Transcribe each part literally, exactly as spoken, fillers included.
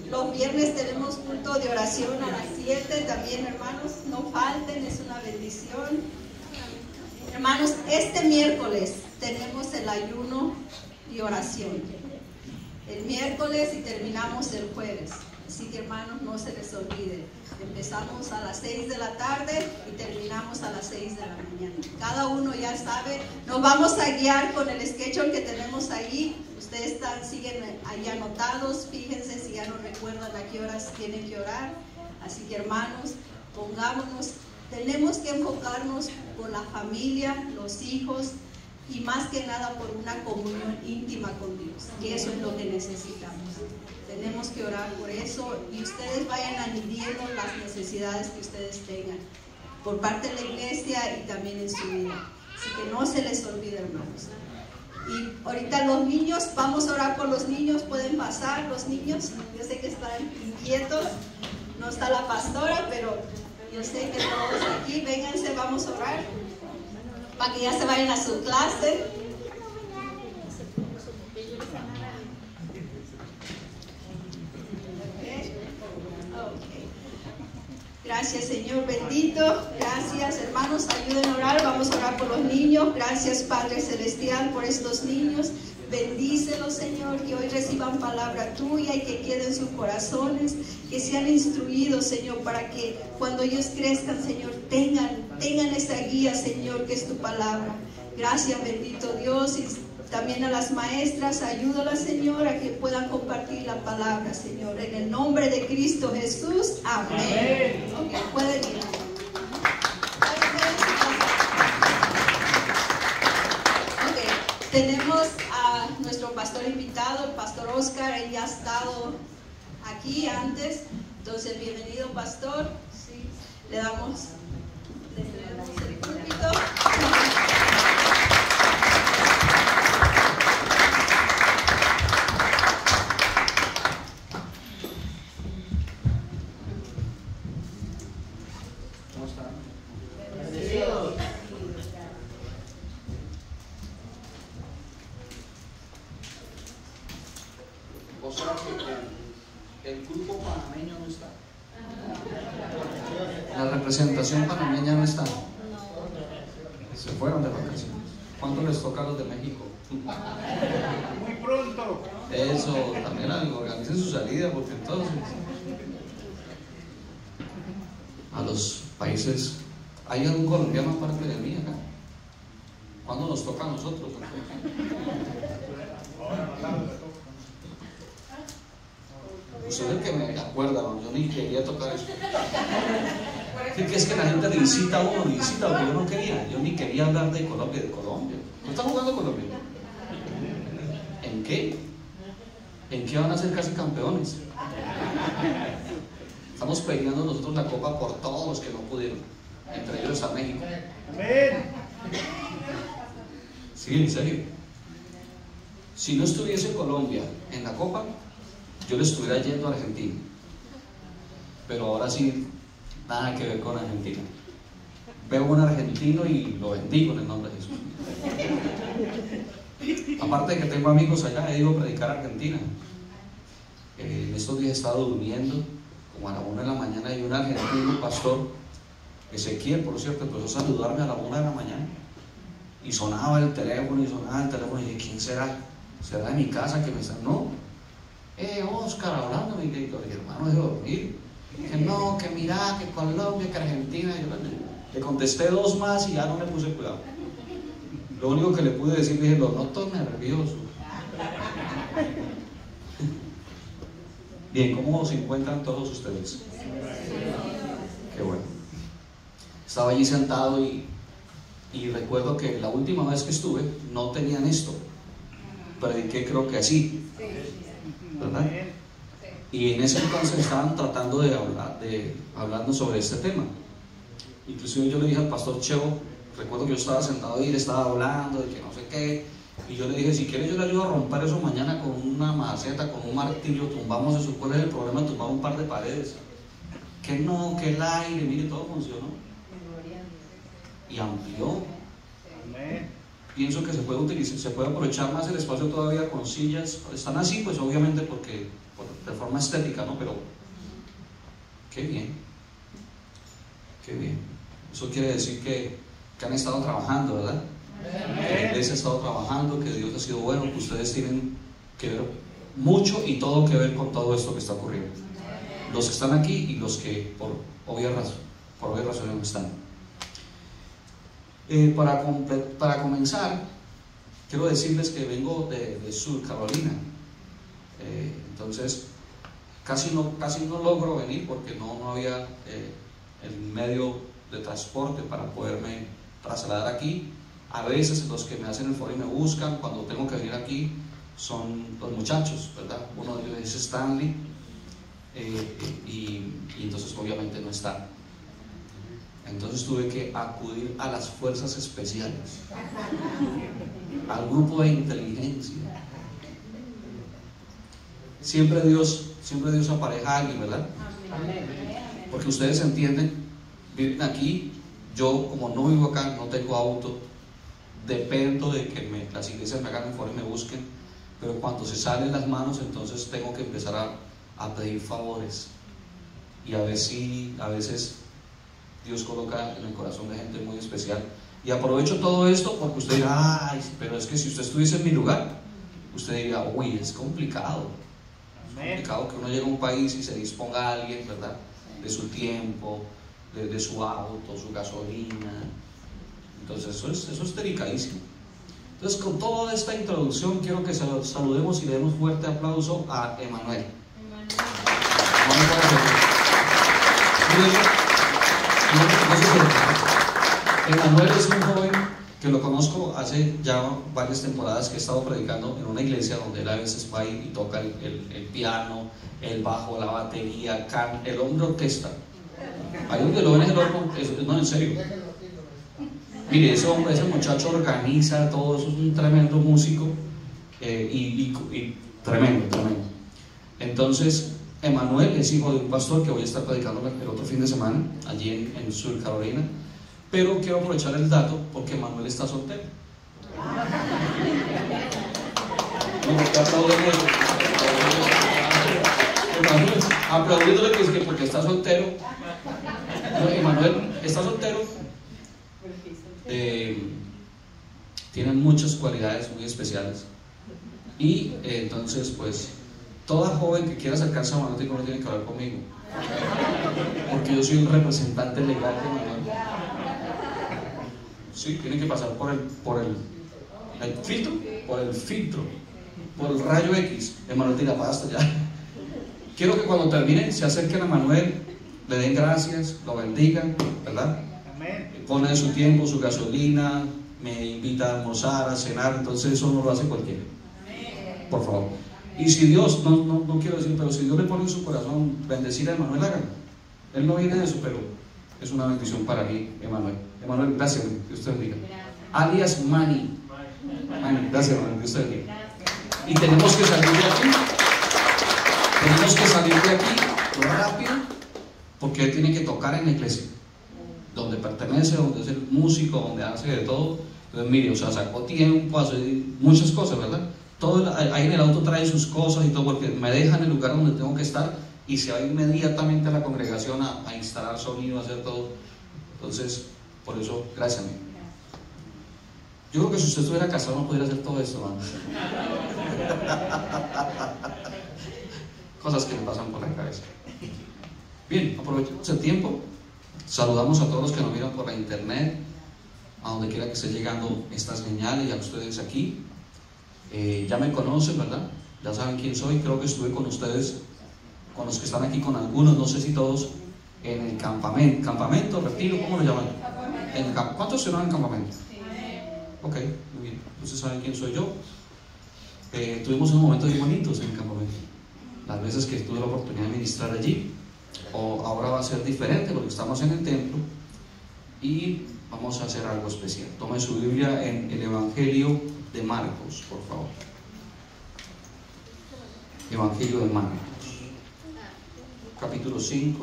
Los viernes tenemos culto de oración a las siete, también hermanos, no falten, es una bendición. Hermanos, este miércoles tenemos el ayuno y oración. El miércoles y terminamos el jueves. Así que hermanos, no se les olvide. Empezamos a las seis de la tarde y terminamos a las seis de la mañana. Cada uno ya sabe, nos vamos a guiar con el schedule que tenemos ahí. Ustedes están, siguen ahí anotados, fíjense si ya no recuerdan a qué horas tienen que orar. Así que hermanos, pongámonos, tenemos que enfocarnos por la familia, los hijos y más que nada por una comunión íntima con Dios. Y eso es lo que necesitamos. Tenemos que orar por eso y ustedes vayan añadiendo las necesidades que ustedes tengan por parte de la iglesia y también en su vida. Así que no se les olvide, hermanos. Y ahorita los niños, vamos a orar por los niños, pueden pasar los niños. Yo sé que están inquietos, no está la pastora, pero yo sé que todos aquí, vénganse, vamos a orar para que ya se vayan a su clase. Gracias, Señor bendito. Gracias, hermanos. Ayuden a orar. Vamos a orar por los niños. Gracias, Padre Celestial, por estos niños. Bendícelos, Señor, que hoy reciban palabra tuya y que queden en sus corazones, que sean instruidos, Señor, para que cuando ellos crezcan, Señor, tengan, tengan esa guía, Señor, que es tu palabra. Gracias, bendito Dios. Y también a las maestras, ayúdalas, Señor, a que puedan compartir la palabra, Señor. En el nombre de Cristo Jesús. Amén. Amén. Okay, pueden ir. Okay, tenemos a nuestro pastor invitado, el pastor Oscar. Él ya ha estado aquí antes. Entonces, bienvenido, pastor. Sí. Le damos, le damos el púlpito. El grupo panameño no está. La representación panameña no está. Se fueron de vacaciones. ¿Cuánto les toca a los de México? Muy pronto. Eso, también organicen su salida, porque entonces a los países, ¿hay algún colombiano aparte de mí acá? ¿Cuándo nos toca a nosotros? Usted es el que me acuerda, ¿no? Yo ni quería tocar eso. ¿Qué es que la gente le incita a uno, le incita a lo que yo no quería? Yo ni quería hablar de Colombia, de Colombia. ¿No está jugando Colombia? ¿En qué? ¿En qué van a ser casi campeones? Estamos peleando nosotros la copa por todos los que no pudieron, entre ellos a México. Sí, en serio. Si no estuviese Colombia en la copa, yo le estuviera yendo a Argentina, pero ahora sí, nada que ver con Argentina. Veo un argentino y lo bendigo en el nombre de Jesús. Aparte de que tengo amigos allá, he ido a predicar a Argentina. Eh, en estos días he estado durmiendo, como a la una de la mañana, y un argentino, un pastor, Ezequiel, por cierto, empezó a saludarme a la una de la mañana. Y sonaba el teléfono, y sonaba el teléfono, y dije, ¿quién será? ¿Será de mi casa que me está? No. Eh, Oscar, hablándome, y le digo, hermano, deje de dormir. Que no, que mira, que Colombia, que Argentina. Yo le, le contesté dos más y ya no le puse cuidado. Lo único que le pude decir, dije, lo noto nervioso. Bien, ¿cómo se encuentran todos ustedes? Qué bueno. Estaba allí sentado y, y recuerdo que la última vez que estuve no tenían esto. Prediqué creo que así, ¿verdad? Y en ese entonces estaban tratando de hablar, de, hablando sobre este tema. Inclusive yo le dije al pastor Chevo, recuerdo que yo estaba sentado y él estaba hablando de que no sé qué, y yo le dije, si quiere yo le ayudo a romper eso mañana con una maceta, con un martillo, tumbamos eso. ¿Cuál es el problema? Tumbamos un par de paredes. Que no, que el aire, mire, todo funcionó. Y amplió. Pienso que se puede utilizar, se puede aprovechar más el espacio todavía con sillas. Están así, pues obviamente porque por, de forma estética, ¿no? Pero qué bien, qué bien. Eso quiere decir que, que han estado trabajando, ¿verdad? Que la iglesia ha estado trabajando, que Dios ha sido bueno, que ustedes tienen que ver mucho y todo que ver con todo esto que está ocurriendo. Los que están aquí y los que por obvias razones, por obvias razones no están. Eh, para, para comenzar, quiero decirles que vengo de, de Sur Carolina. Eh, entonces, casi no, casi no logro venir porque no, no había eh, el medio de transporte para poderme trasladar aquí. A veces los que me hacen el favor y me buscan cuando tengo que venir aquí son los muchachos, ¿verdad? Uno de ellos es Stanley, eh, y, y entonces obviamente no está. Entonces tuve que acudir a las fuerzas especiales, al grupo de inteligencia. Siempre Dios, siempre Dios apareja a alguien, ¿verdad? Porque ustedes entienden, viven aquí, yo como no vivo acá, no tengo auto, dependo de que me, las iglesias me hagan el favor y me busquen, pero cuando se salen las manos, entonces tengo que empezar a, a pedir favores. Y a veces, sí, a veces Dios coloca en el corazón de gente muy especial. Y aprovecho todo esto porque usted dirá, ay, pero es que si usted estuviese en mi lugar, usted diría, uy, es complicado. Es complicado que uno llegue a un país y se disponga a alguien, ¿verdad? De su tiempo, de, de su auto, su gasolina. Entonces eso es, eso es delicadísimo. Entonces, con toda esta introducción, quiero que saludemos y le demos fuerte aplauso a Emanuel. Emanuel es un joven que lo conozco hace ya varias temporadas, que he estado predicando en una iglesia donde él a veces va y toca el, el, el piano, el bajo, la batería, can, el hombre orquesta. Ahí donde lo ven es el hombre, no, en serio. Mire, ese hombre, ese muchacho organiza todo, eso es un tremendo músico, eh, y, y, y tremendo, tremendo. Entonces, Emanuel es hijo de un pastor que voy a estar predicando el otro fin de semana, allí en, en Sur Carolina, pero quiero aprovechar el dato porque Emanuel está soltero. Aplaudiéndole que porque está soltero. Emanuel está soltero. Eh, tienen muchas cualidades muy especiales y eh, entonces pues toda joven que quiera acercarse a Manuel no tiene que hablar conmigo porque yo soy un representante legal de Manuel. Sí, tiene que pasar por el, por el, el filtro, por el filtro, por el rayo X. Emanuel tira basta ya. Quiero que cuando termine se acerquen a Manuel, le den gracias, lo bendigan, ¿verdad? Pone su tiempo, su gasolina, me invita a almorzar, a cenar, entonces eso no lo hace cualquiera. Por favor. Y si Dios, no, no, no quiero decir, pero si Dios le pone en su corazón bendecir a Emanuel, háganlo. Él no viene de eso, pero es una bendición para mí, Emanuel. Emanuel, gracias, que usted bendiga. Alias Manny. Manny, gracias, Emanuel, que usted bendiga. Y tenemos que salir de aquí. Tenemos que salir de aquí rápido, porque él tiene que tocar en la iglesia donde pertenece, donde es el músico, donde hace de todo. Entonces mire, o sea, sacó tiempo, hace muchas cosas, ¿verdad? Todo, ahí en el auto trae sus cosas y todo, porque me deja en el lugar donde tengo que estar y se va inmediatamente a la congregación a, a instalar sonido, a hacer todo. Entonces, por eso, gracias a mí. Yo creo que si usted estuviera casado no pudiera hacer todo esto, hermano. Cosas que me pasan por la cabeza. Bien, aprovechemos el tiempo. Saludamos a todos los que nos miran por la internet, a donde quiera que esté llegando esta señal, y a ustedes aquí. Eh, ya me conocen, ¿verdad? Ya saben quién soy. Creo que estuve con ustedes, con los que están aquí, con algunos, no sé si todos, en el campamento. ¿Campamento? ¿Retiro? ¿Cómo lo llaman? En el camp ¿Cuántos estuvieron en el campamento? Ok, muy bien. Entonces saben quién soy yo. Eh, tuvimos unos momentos muy bonitos en el campamento. Las veces que tuve la oportunidad de ministrar allí. O ahora va a ser diferente porque estamos en el templo y vamos a hacer algo especial. Tome su Biblia en el Evangelio de Marcos, por favor. Evangelio de Marcos, capítulo cinco.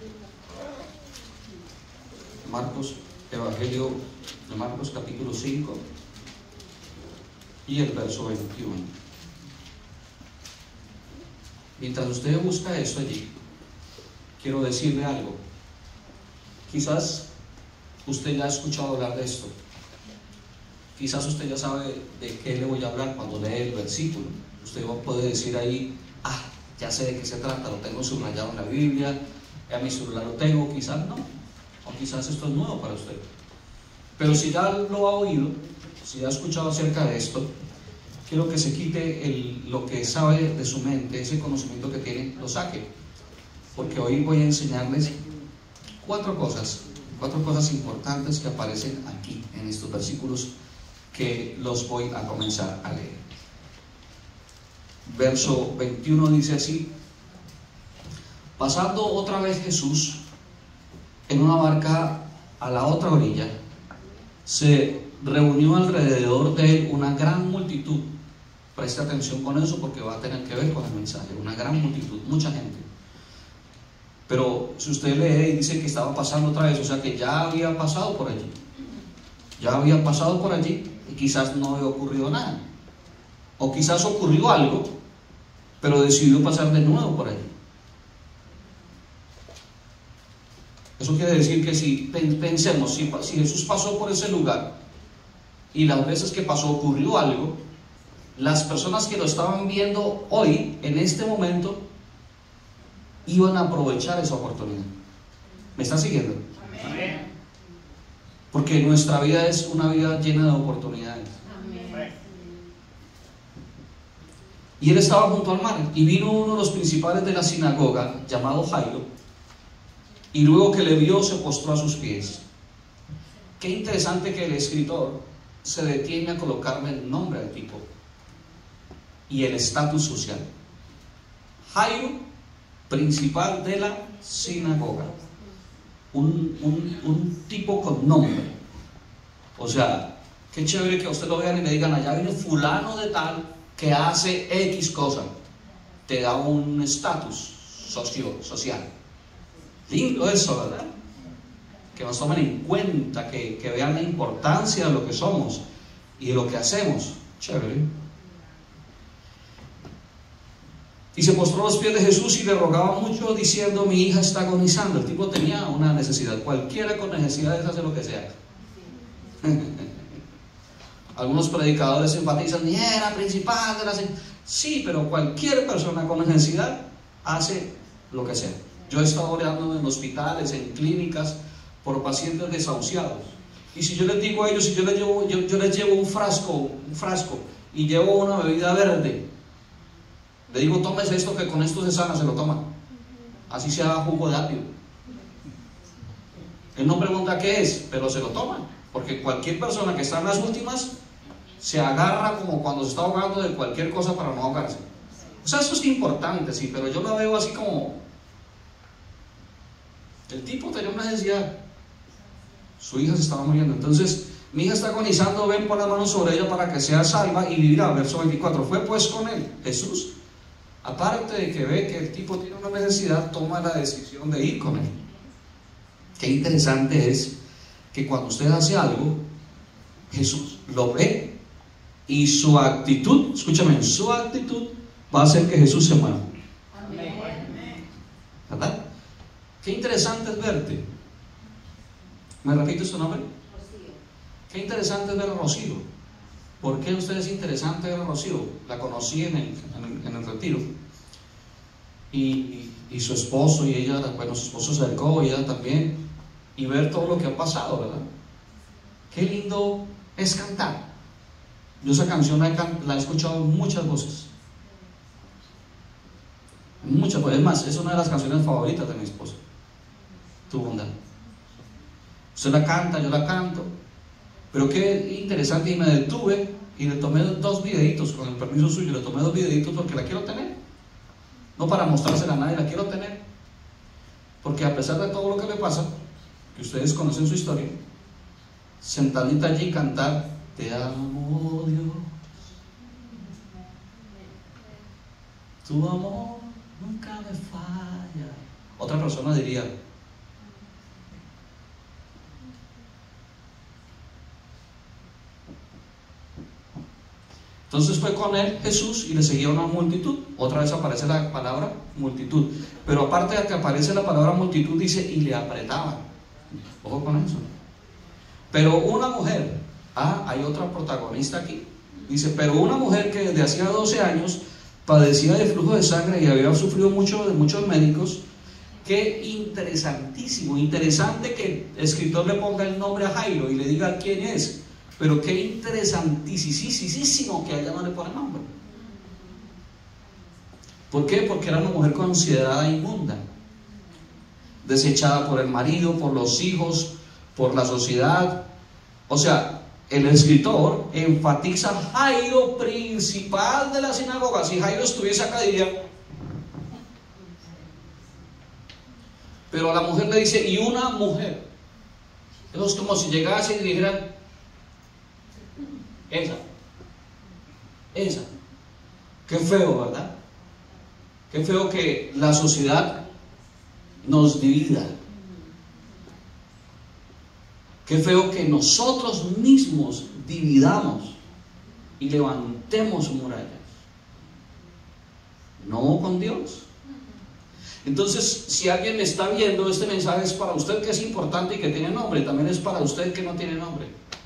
Marcos, Evangelio de Marcos, capítulo cinco y el verso veintiuno. mientras usted busca esto allí, quiero decirle algo. Quizás usted ya ha escuchado hablar de esto. Quizás usted ya sabe de qué le voy a hablar cuando lee el versículo. Usted puede decir ahí, ah, ya sé de qué se trata, lo tengo subrayado en la Biblia, a mi celular lo tengo, quizás no, o quizás esto es nuevo para usted. Pero si ya lo ha oído, si ya ha escuchado acerca de esto, quiero que se quite el, lo que sabe de su mente, ese conocimiento que tiene, lo saque. Porque hoy voy a enseñarles cuatro cosas, cuatro cosas importantes que aparecen aquí, en estos versículos que los voy a comenzar a leer. Verso veintiuno dice así: pasando otra vez Jesús en una barca a la otra orilla, se reunió alrededor de él una gran multitud. Preste atención con eso porque va a tener que ver con el mensaje. Una gran multitud, mucha gente. Pero si usted lee y dice que estaba pasando otra vez, o sea que ya había pasado por allí. Ya había pasado por allí y quizás no había ocurrido nada. O quizás ocurrió algo, pero decidió pasar de nuevo por allí. Eso quiere decir que si pensemos, si, si Jesús pasó por ese lugar y las veces que pasó ocurrió algo, las personas que lo estaban viendo hoy, en este momento, iban a aprovechar esa oportunidad. ¿Me están siguiendo? Amén. Porque nuestra vida es una vida llena de oportunidades. Amén. Y él estaba junto al mar, y vino uno de los principales de la sinagoga, llamado Jairo, y luego que le vio, se postró a sus pies. Qué interesante que el escritor se detiene a colocarle el nombre al tipo y el estatus social. Jairo, principal de la sinagoga. Un, un, un tipo con nombre. O sea, qué chévere que a usted lo vean y le digan, allá viene fulano de tal que hace X cosa. Te da un estatus socio, social. Lindo eso, ¿verdad? Que nos tomen en cuenta, que, que vean la importancia de lo que somos y de lo que hacemos. Chévere. Y se postró a los pies de Jesús y le rogaba mucho, diciendo, mi hija está agonizando. El tipo tenía una necesidad. Cualquiera con necesidades hace lo que sea. Algunos predicadores enfatizan, ni era principal de la... Sí, pero cualquier persona con necesidad hace lo que sea. Yo he estado orando en hospitales, en clínicas, por pacientes desahuciados. Y si yo les digo a ellos, si yo les llevo, yo, yo les llevo un frasco, un frasco, y llevo una bebida verde, le digo, tómese esto que con esto se sana, se lo toma. Así sea jugo de apio. Él no pregunta qué es, pero se lo toma. Porque cualquier persona que está en las últimas se agarra como cuando se está ahogando de cualquier cosa para no ahogarse. O sea, eso es importante, sí, pero yo lo veo así como... El tipo tenía una necesidad. Su hija se estaba muriendo. Entonces, mi hija está agonizando, ven por la mano sobre ella para que sea salva y vivirá. Verso veinticuatro. Fue pues con él, Jesús. Aparte de que ve que el tipo tiene una necesidad, toma la decisión de ir con él. Qué interesante es que cuando usted hace algo, Jesús lo ve y su actitud, escúchame, su actitud va a hacer que Jesús se mueva. ¿Verdad? Qué interesante es verte. ¿Me repite su nombre? Rocío. Qué interesante es ver a Rocío. ¿Por qué usted es interesante ver a Rocío? La conocí en el, en el, en el retiro. Y, y su esposo y ella, bueno, su esposo se acercó y ella también. Y ver todo lo que ha pasado, ¿verdad? Qué lindo es cantar. Yo esa canción la he, la he escuchado en muchas voces. Muchas voces. Es más, es una de las canciones favoritas de mi esposa. Tu bondad. Usted la canta, yo la canto. Pero qué interesante, y me detuve y le tomé dos videitos, con el permiso suyo, le tomé dos videitos porque la quiero tener. No para mostrársela a nadie, la quiero tener. Porque a pesar de todo lo que le pasa, que ustedes conocen su historia, sentadita allí cantar, te amo Dios, tu amor nunca me falla. Otra persona diría, Entonces fue con él Jesús y le seguía una multitud. Otra vez aparece la palabra multitud. Pero aparte de que aparece la palabra multitud, dice y le apretaban. Ojo con eso. Pero una mujer, ah, hay otra protagonista aquí. Dice, pero una mujer que desde hacía doce años padecía de flujo de sangre y había sufrido mucho de muchos médicos. Qué interesantísimo, interesante que el escritor le ponga el nombre a Jairo y le diga quién es. Pero qué interesantísimo que a ella no le pone nombre. ¿Por qué? Porque era una mujer considerada inmunda, desechada por el marido, por los hijos, por la sociedad. O sea, el escritor enfatiza Jairo, principal de la sinagoga. Si Jairo estuviese acá diría, pero a la mujer le dice, y una mujer. Eso es como si llegase y dijeran, esa, esa. Qué feo, ¿verdad? Qué feo que la sociedad nos divida. Qué feo que nosotros mismos dividamos y levantemos murallas. No con Dios. Entonces, si alguien me está viendo, este mensaje es para usted que es importante y que tiene nombre, también es para usted que no tiene nombre.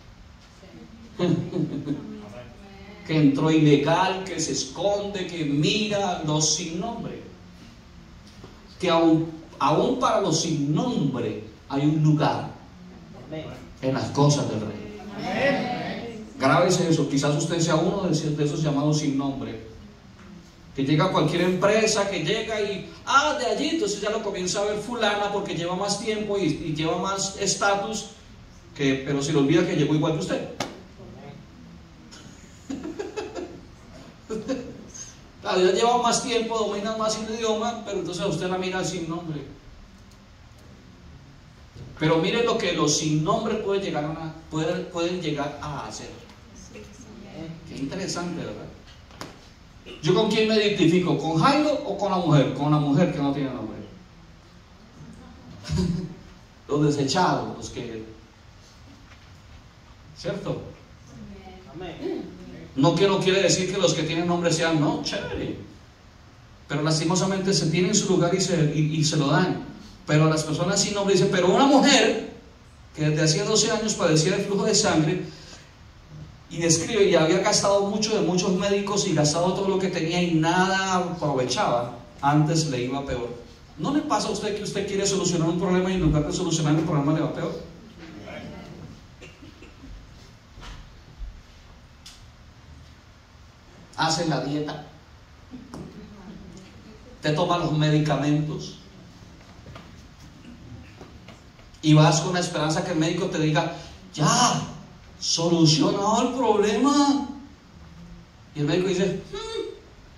Que entró ilegal, que se esconde, que mira los sin nombre. Que aún, aún para los sin nombre hay un lugar en las cosas del Rey. Grábese eso, quizás usted sea uno de esos llamados sin nombre. Que llega a cualquier empresa, que llega y, ah, de allí, entonces ya lo comienza a ver fulana porque lleva más tiempo y, y lleva más estatus, que, pero se le olvida que llegó igual que usted. Claro, ya lleva más tiempo, domina más el idioma, pero entonces a usted la mira sin nombre. Pero mire lo que los sin nombre pueden llegar a, pueden, pueden llegar a hacer. Qué interesante, ¿verdad? ¿Yo con quién me identifico? ¿Con Jairo o con la mujer? Con la mujer que no tiene nombre. Los desechados, los que... ¿Cierto? No que no quiere decir que los que tienen nombre sean, no, chévere. Pero lastimosamente se tienen su lugar y se, y, y se lo dan. Pero las personas sin nombre dicen, pero una mujer que desde hacía doce años padecía de flujo de sangre y describe, y había gastado mucho de muchos médicos y gastado todo lo que tenía y nada aprovechaba, antes le iba peor. ¿No le pasa a usted que usted quiere solucionar un problema y en lugar de solucionar el problema le va peor? Haces la dieta, te tomas los medicamentos y vas con la esperanza que el médico te diga, ya, solucionado el problema. Y el médico dice, hmm,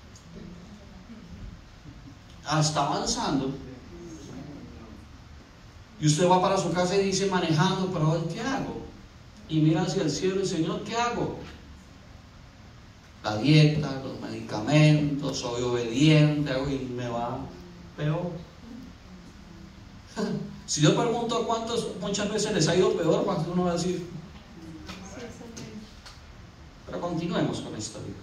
ah, está avanzando. Y usted va para su casa y dice, manejando, pero a ver, ¿qué hago? Y mira hacia el cielo y Señor, ¿qué hago? La dieta, los medicamentos, soy obediente, hago y me va peor. Si yo pregunto a cuántos muchas veces les ha ido peor, cuántos uno va a decir. Pero continuemos con esta vida.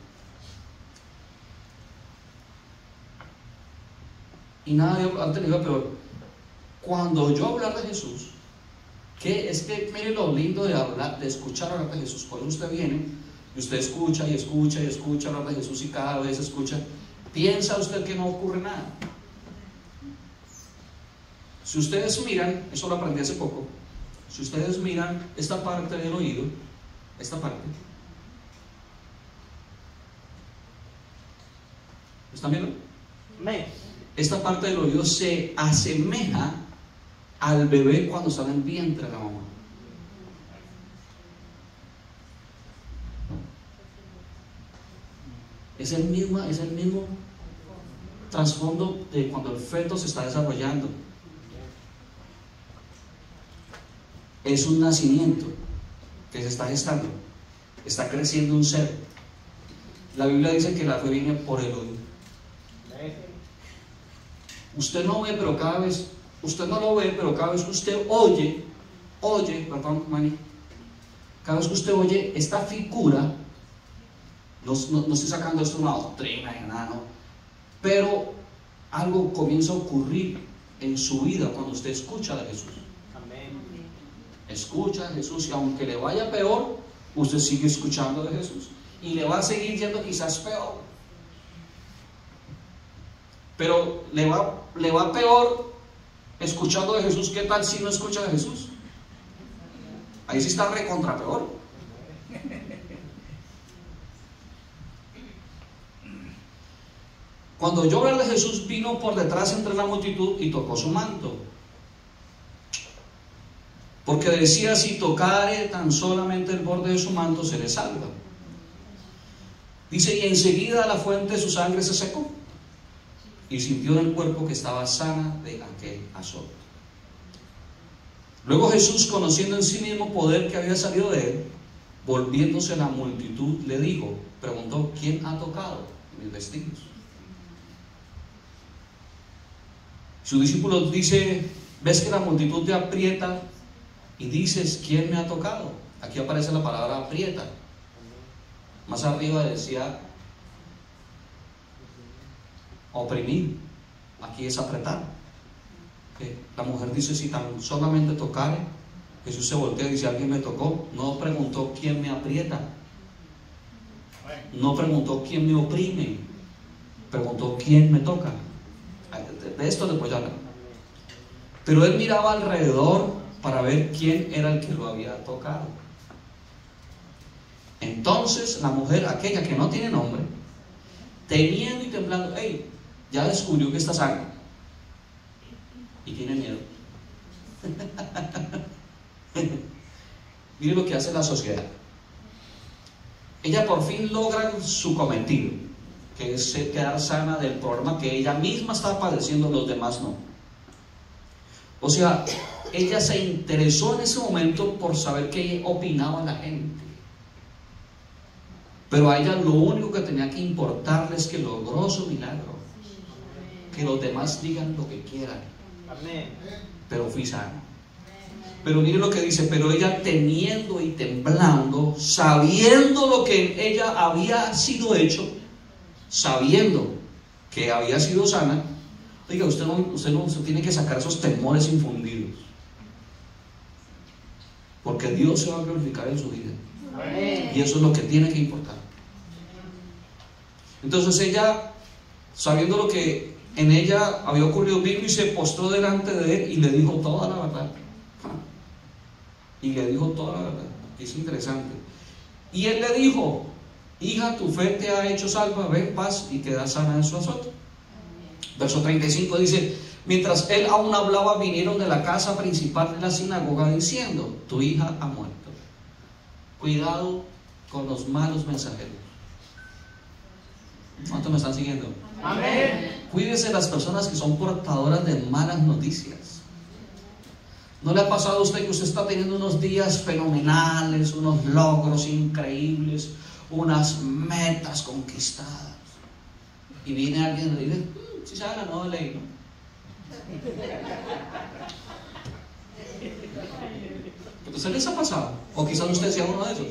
Y nada, antes le iba peor. Cuando yo hablar de Jesús, que es que mire lo lindo de hablar, de escuchar hablar de Jesús. Cuando usted viene y usted escucha y escucha y escucha hablar de Jesús y cada vez escucha, piensa usted que no ocurre nada. Si ustedes miran, eso lo aprendí hace poco, si ustedes miran esta parte del oído, esta parte, ¿están viendo? Esta parte del oído se asemeja al bebé cuando está en el vientre de la mamá. Es el mismo, es el mismo trasfondo de cuando el feto se está desarrollando. Es un nacimiento que se está gestando, está creciendo un ser. La Biblia dice que la fe viene por el oído. Usted no ve, pero cada vez, usted no lo ve, pero cada vez que usted oye, oye, perdón, Mani, cada vez que usted oye esta figura, No, no, no estoy sacando esto de una doctrina ni nada, no. Pero algo comienza a ocurrir en su vida cuando usted escucha de Jesús. Amén. Escucha a Jesús y aunque le vaya peor, usted sigue escuchando de Jesús. Y le va a seguir yendo quizás peor. Pero le va, le va peor escuchando de Jesús. ¿Qué tal si no escucha de Jesús? Ahí sí está recontra peor. Cuando oyó hablar de Jesús, vino por detrás entre la multitud y tocó su manto. Porque decía, si tocare tan solamente el borde de su manto, seré salva. Dice, y enseguida la fuente de su sangre se secó, y sintió en el cuerpo que estaba sana de aquel azote. Luego Jesús, conociendo en sí mismo poder que había salido de él, volviéndose a la multitud, le dijo, preguntó, ¿quién ha tocado mis vestidos? Sus discípulos dice, ves que la multitud te aprieta y dices, ¿quién me ha tocado? Aquí aparece la palabra aprieta. Más arriba decía oprimir, aquí es apretar. ¿Okay? La mujer dice, si tan solamente tocare, Jesús se voltea y dice, alguien me tocó. No preguntó quién me aprieta, no preguntó quién me oprime, preguntó quién me toca. De esto después ya hablar. Pero él miraba alrededor para ver quién era el que lo había tocado. Entonces la mujer, aquella que no tiene nombre, temiendo y temblando, hey, ya descubrió que está sana y tiene miedo. Mire lo que hace la sociedad. Ella por fin logra su cometido, que es quedar sana del problema que ella misma está padeciendo, los demás no. O sea, ella se interesó en ese momento por saber qué opinaba la gente, pero a ella lo único que tenía que importarle es que logró su milagro, que los demás digan lo que quieran. Amén. Pero fui sana. Pero mire lo que dice, pero ella temiendo y temblando, sabiendo lo que ella había sido hecho, sabiendo que había sido sana. Oiga, usted no, usted no usted tiene que sacar esos temores infundidos, porque Dios se va a glorificar en su vida. Amén. Y eso es lo que tiene que importar. Entonces ella, sabiendo lo que en ella había ocurrido, vino y se postró delante de él y le dijo toda la verdad. Y le dijo toda la verdad. Es interesante. Y él le dijo, hija, tu fe te ha hecho salva, ve en paz y queda sana en su azote. Verso treinta y cinco dice, mientras él aún hablaba, vinieron de la casa principal de la sinagoga diciendo, tu hija ha muerto. Cuidado con los malos mensajeros. ¿Cuántos me están siguiendo? Amén. Cuídese de las personas que son portadoras de malas noticias. ¿No le ha pasado a usted que usted está teniendo unos días fenomenales, unos logros increíbles, unas metas conquistadas, y viene alguien y le dice, mmm, si sabe la nueva ley, ¿no? Entonces les ha pasado, o quizás usted sea uno de esos.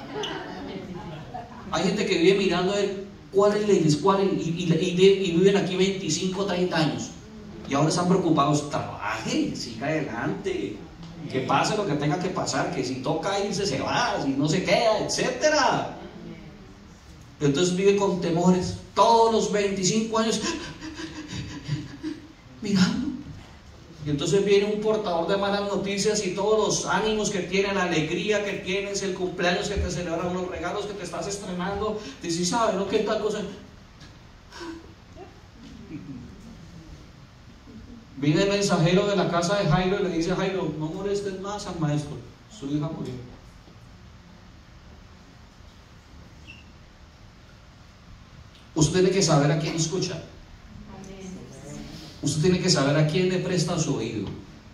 Hay gente que vive mirando el, cuáles leyes, cuáles, y, y, y, y viven aquí veinticinco, treinta años, y ahora están preocupados. Trabaje, siga adelante, que pase lo que tenga que pasar, que si toca irse se va, si no se queda, etcétera. Entonces vive con temores todos los veinticinco años mirando. Y entonces viene un portador de malas noticias y todos los ánimos que tiene, la alegría que tienes, el cumpleaños que te celebran, los regalos que te estás estrenando, te dice, ¿sabes lo que tal cosa? Viene el mensajero de la casa de Jairo y le dice a Jairo, no molestes más al maestro, su hija murió. Usted tiene que saber a quién escucha. Usted tiene que saber a quién le presta su oído.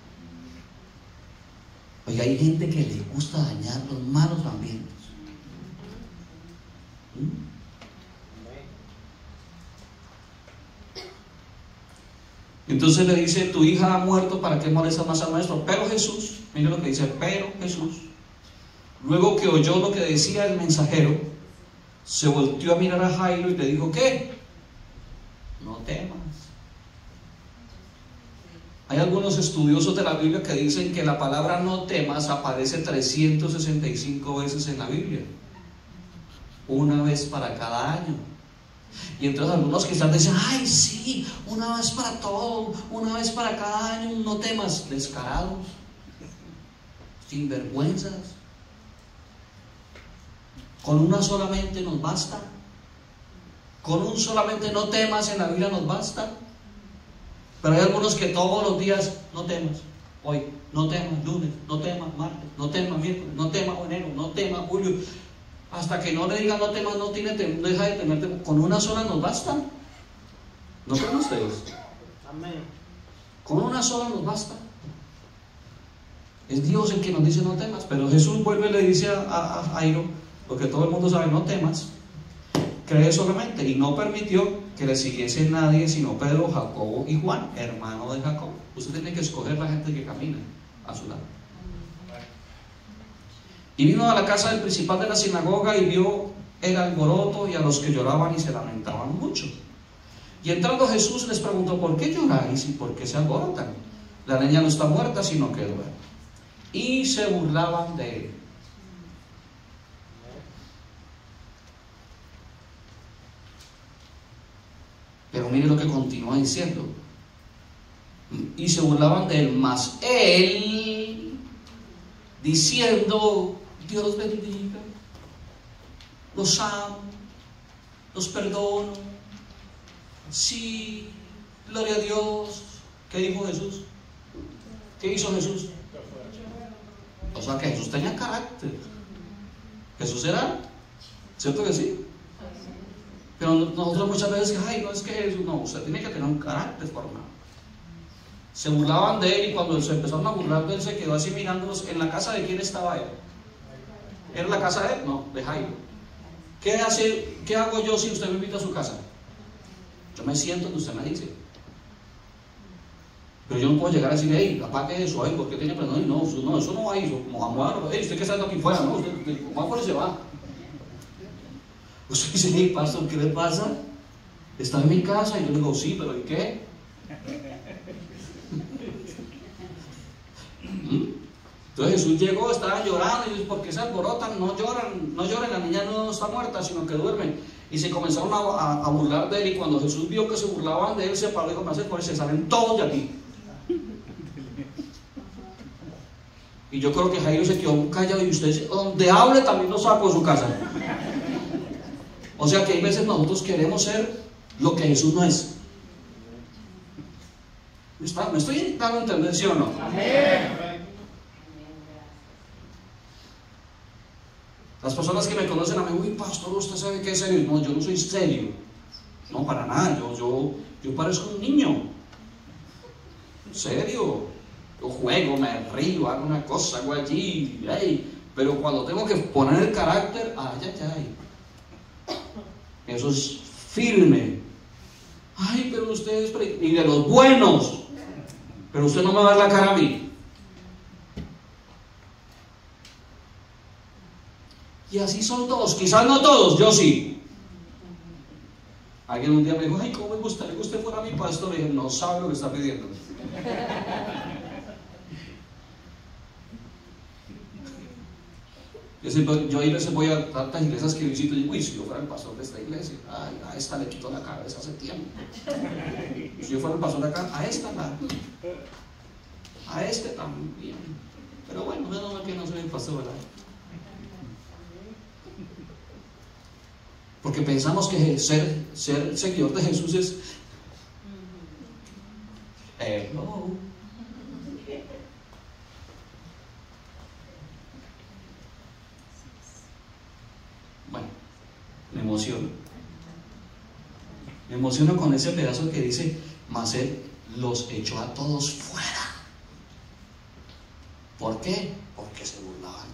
Oiga, hay gente que le gusta dañar los malos ambientes. ¿Mm? Entonces le dice, tu hija ha muerto, ¿para qué molestas más al maestro? Pero Jesús, mire lo que dice, pero Jesús, luego que oyó lo que decía el mensajero, se volteó a mirar a Jairo y le dijo, ¿qué? No temas. Hay algunos estudiosos de la Biblia que dicen que la palabra no temas aparece trescientas sesenta y cinco veces en la Biblia, una vez para cada año. Y entonces algunos quizás dicen, ay sí, una vez para todo, una vez para cada año, no temas. Descarados, sinvergüenzas. Con una solamente nos basta. Con un solamente no temas en la Biblia nos basta. Pero hay algunos que todos los días, no temas hoy, no temas lunes, no temas martes, no temas miércoles, no temas enero, no temas julio. Hasta que no le digan no temas, no, tiene, no deja de tener temor. Con una sola nos basta. ¿No creen ustedes? Amén. Con una sola nos basta. Es Dios el que nos dice no temas. Pero Jesús vuelve y le dice a, a, a Jairo, lo que todo el mundo sabe, no temas. Cree solamente. Y no permitió que le siguiese nadie sino Pedro, Jacobo y Juan, hermano de Jacobo. Usted tiene que escoger la gente que camina a su lado. Y vino a la casa del principal de la sinagoga y vio el alboroto y a los que lloraban y se lamentaban mucho. Y entrando Jesús les preguntó, ¿por qué lloráis y por qué se alborotan? La niña no está muerta, sino que duerme. Y se burlaban de él. Pero mire lo que continúa diciendo. Y se burlaban de él, mas él, diciendo, Dios los bendiga, los amo, los perdono. Sí, gloria a Dios. ¿Qué dijo Jesús? ¿Qué hizo Jesús? O sea que Jesús tenía carácter. Jesús era, ¿cierto que sí? Pero nosotros muchas veces, ay, no es que Jesús, no, usted tiene que tener un carácter formado. Se burlaban de él y cuando se empezaron a burlar de él se quedó así mirándolos. ¿En la casa de quién estaba él? ¿Era la casa de él? No, de Jairo. ¿Qué hace, qué hago yo si usted me invita a su casa? Yo me siento donde usted me dice. Pero yo no puedo llegar a decirle, hey, apague eso, ay, ¿por qué tiene perdón? No, no, eso no va a ir, como a hey, usted que está aquí fuera, no, usted, como afuera se va. Usted dice, hey, pastor, ¿qué le pasa? Está en mi casa, y yo le digo, sí, pero ¿y qué? Entonces Jesús llegó, estaban llorando, y dice, ¿por qué se alborotan? No lloran, no lloren, la niña no está muerta, sino que duermen. Y se comenzaron a, a, a burlar de él, y cuando Jesús vio que se burlaban de él, se paró y dijo, me hace por eso, se salen todos de aquí. Y yo creo que Jairo se quedó callado, y usted, donde hable también lo saco de su casa. O sea que hay veces nosotros queremos ser lo que Jesús no es. ¿Me, está, ¿me estoy dando a entender, sí o no? Amén. Las personas que me conocen a mí, uy, pastor, ¿usted sabe qué es serio? No, yo no soy serio. No, para nada, yo, yo, yo parezco un niño. Serio. Yo juego, me río, hago una cosa, hago allí, hey. Pero cuando tengo que poner el carácter, ay, ay, ay. Eso es firme. Ay, pero ustedes, y de los buenos, pero usted no me va a dar la cara a mí. Y así son todos, quizás no todos, yo sí. Alguien un día me dijo, ay, ¿cómo me gustaría que usted fuera mi pastor? Y dije, no sabe lo que está pidiendo. Yo, siempre, yo a veces voy a tantas iglesias que visito y digo, uy, si yo fuera el pastor de esta iglesia, ay, a esta le quito la cabeza hace tiempo. Si yo fuera el pastor de acá, a esta la, a este también. Pero bueno, menos mal que no soy el pastor, ¿verdad? Porque pensamos que ser, ser seguidor de Jesús es eh, no. Bueno, me emociono. Me emociono con ese pedazo que dice, mas él los echó a todos fuera. ¿Por qué? Porque se burlaban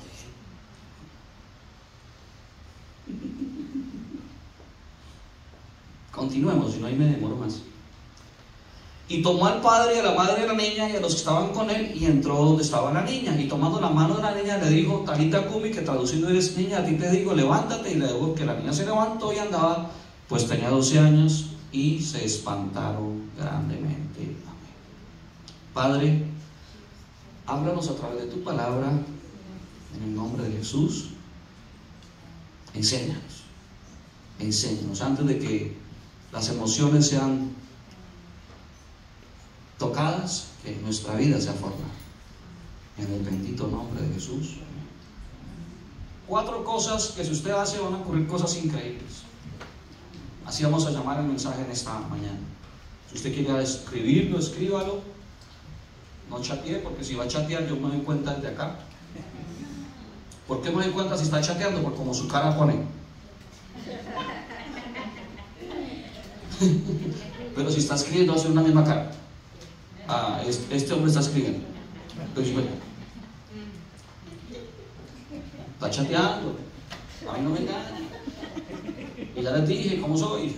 de él. Continuemos, si no ahí me demoro más. Y tomó al padre y a la madre de la niña y a los que estaban con él y entró donde estaba la niña. Y tomando la mano de la niña le dijo, Talita Cumi, que traducido es, niña, a ti te digo, levántate. Y le dijo que la niña se levantó y andaba, pues tenía doce años y se espantaron grandemente. Amén. Padre, háblanos a través de tu palabra, en el nombre de Jesús. Enséñanos, enséñanos antes de que las emociones sean tocadas, que nuestra vida sea formada. En el bendito nombre de Jesús. Cuatro cosas que si usted hace van a ocurrir cosas increíbles. Así vamos a llamar el mensaje en esta mañana. Si usted quiere escribirlo, escríbalo. No chatee, porque si va a chatear yo me doy cuenta desde acá. ¿Por qué me doy cuenta si está chateando? Porque como su cara pone. Pero si está escribiendo hace una misma cara. Ah, este hombre está escribiendo. Entonces, bueno, está chateando. A mí no me engaña. Y ya les dije cómo soy.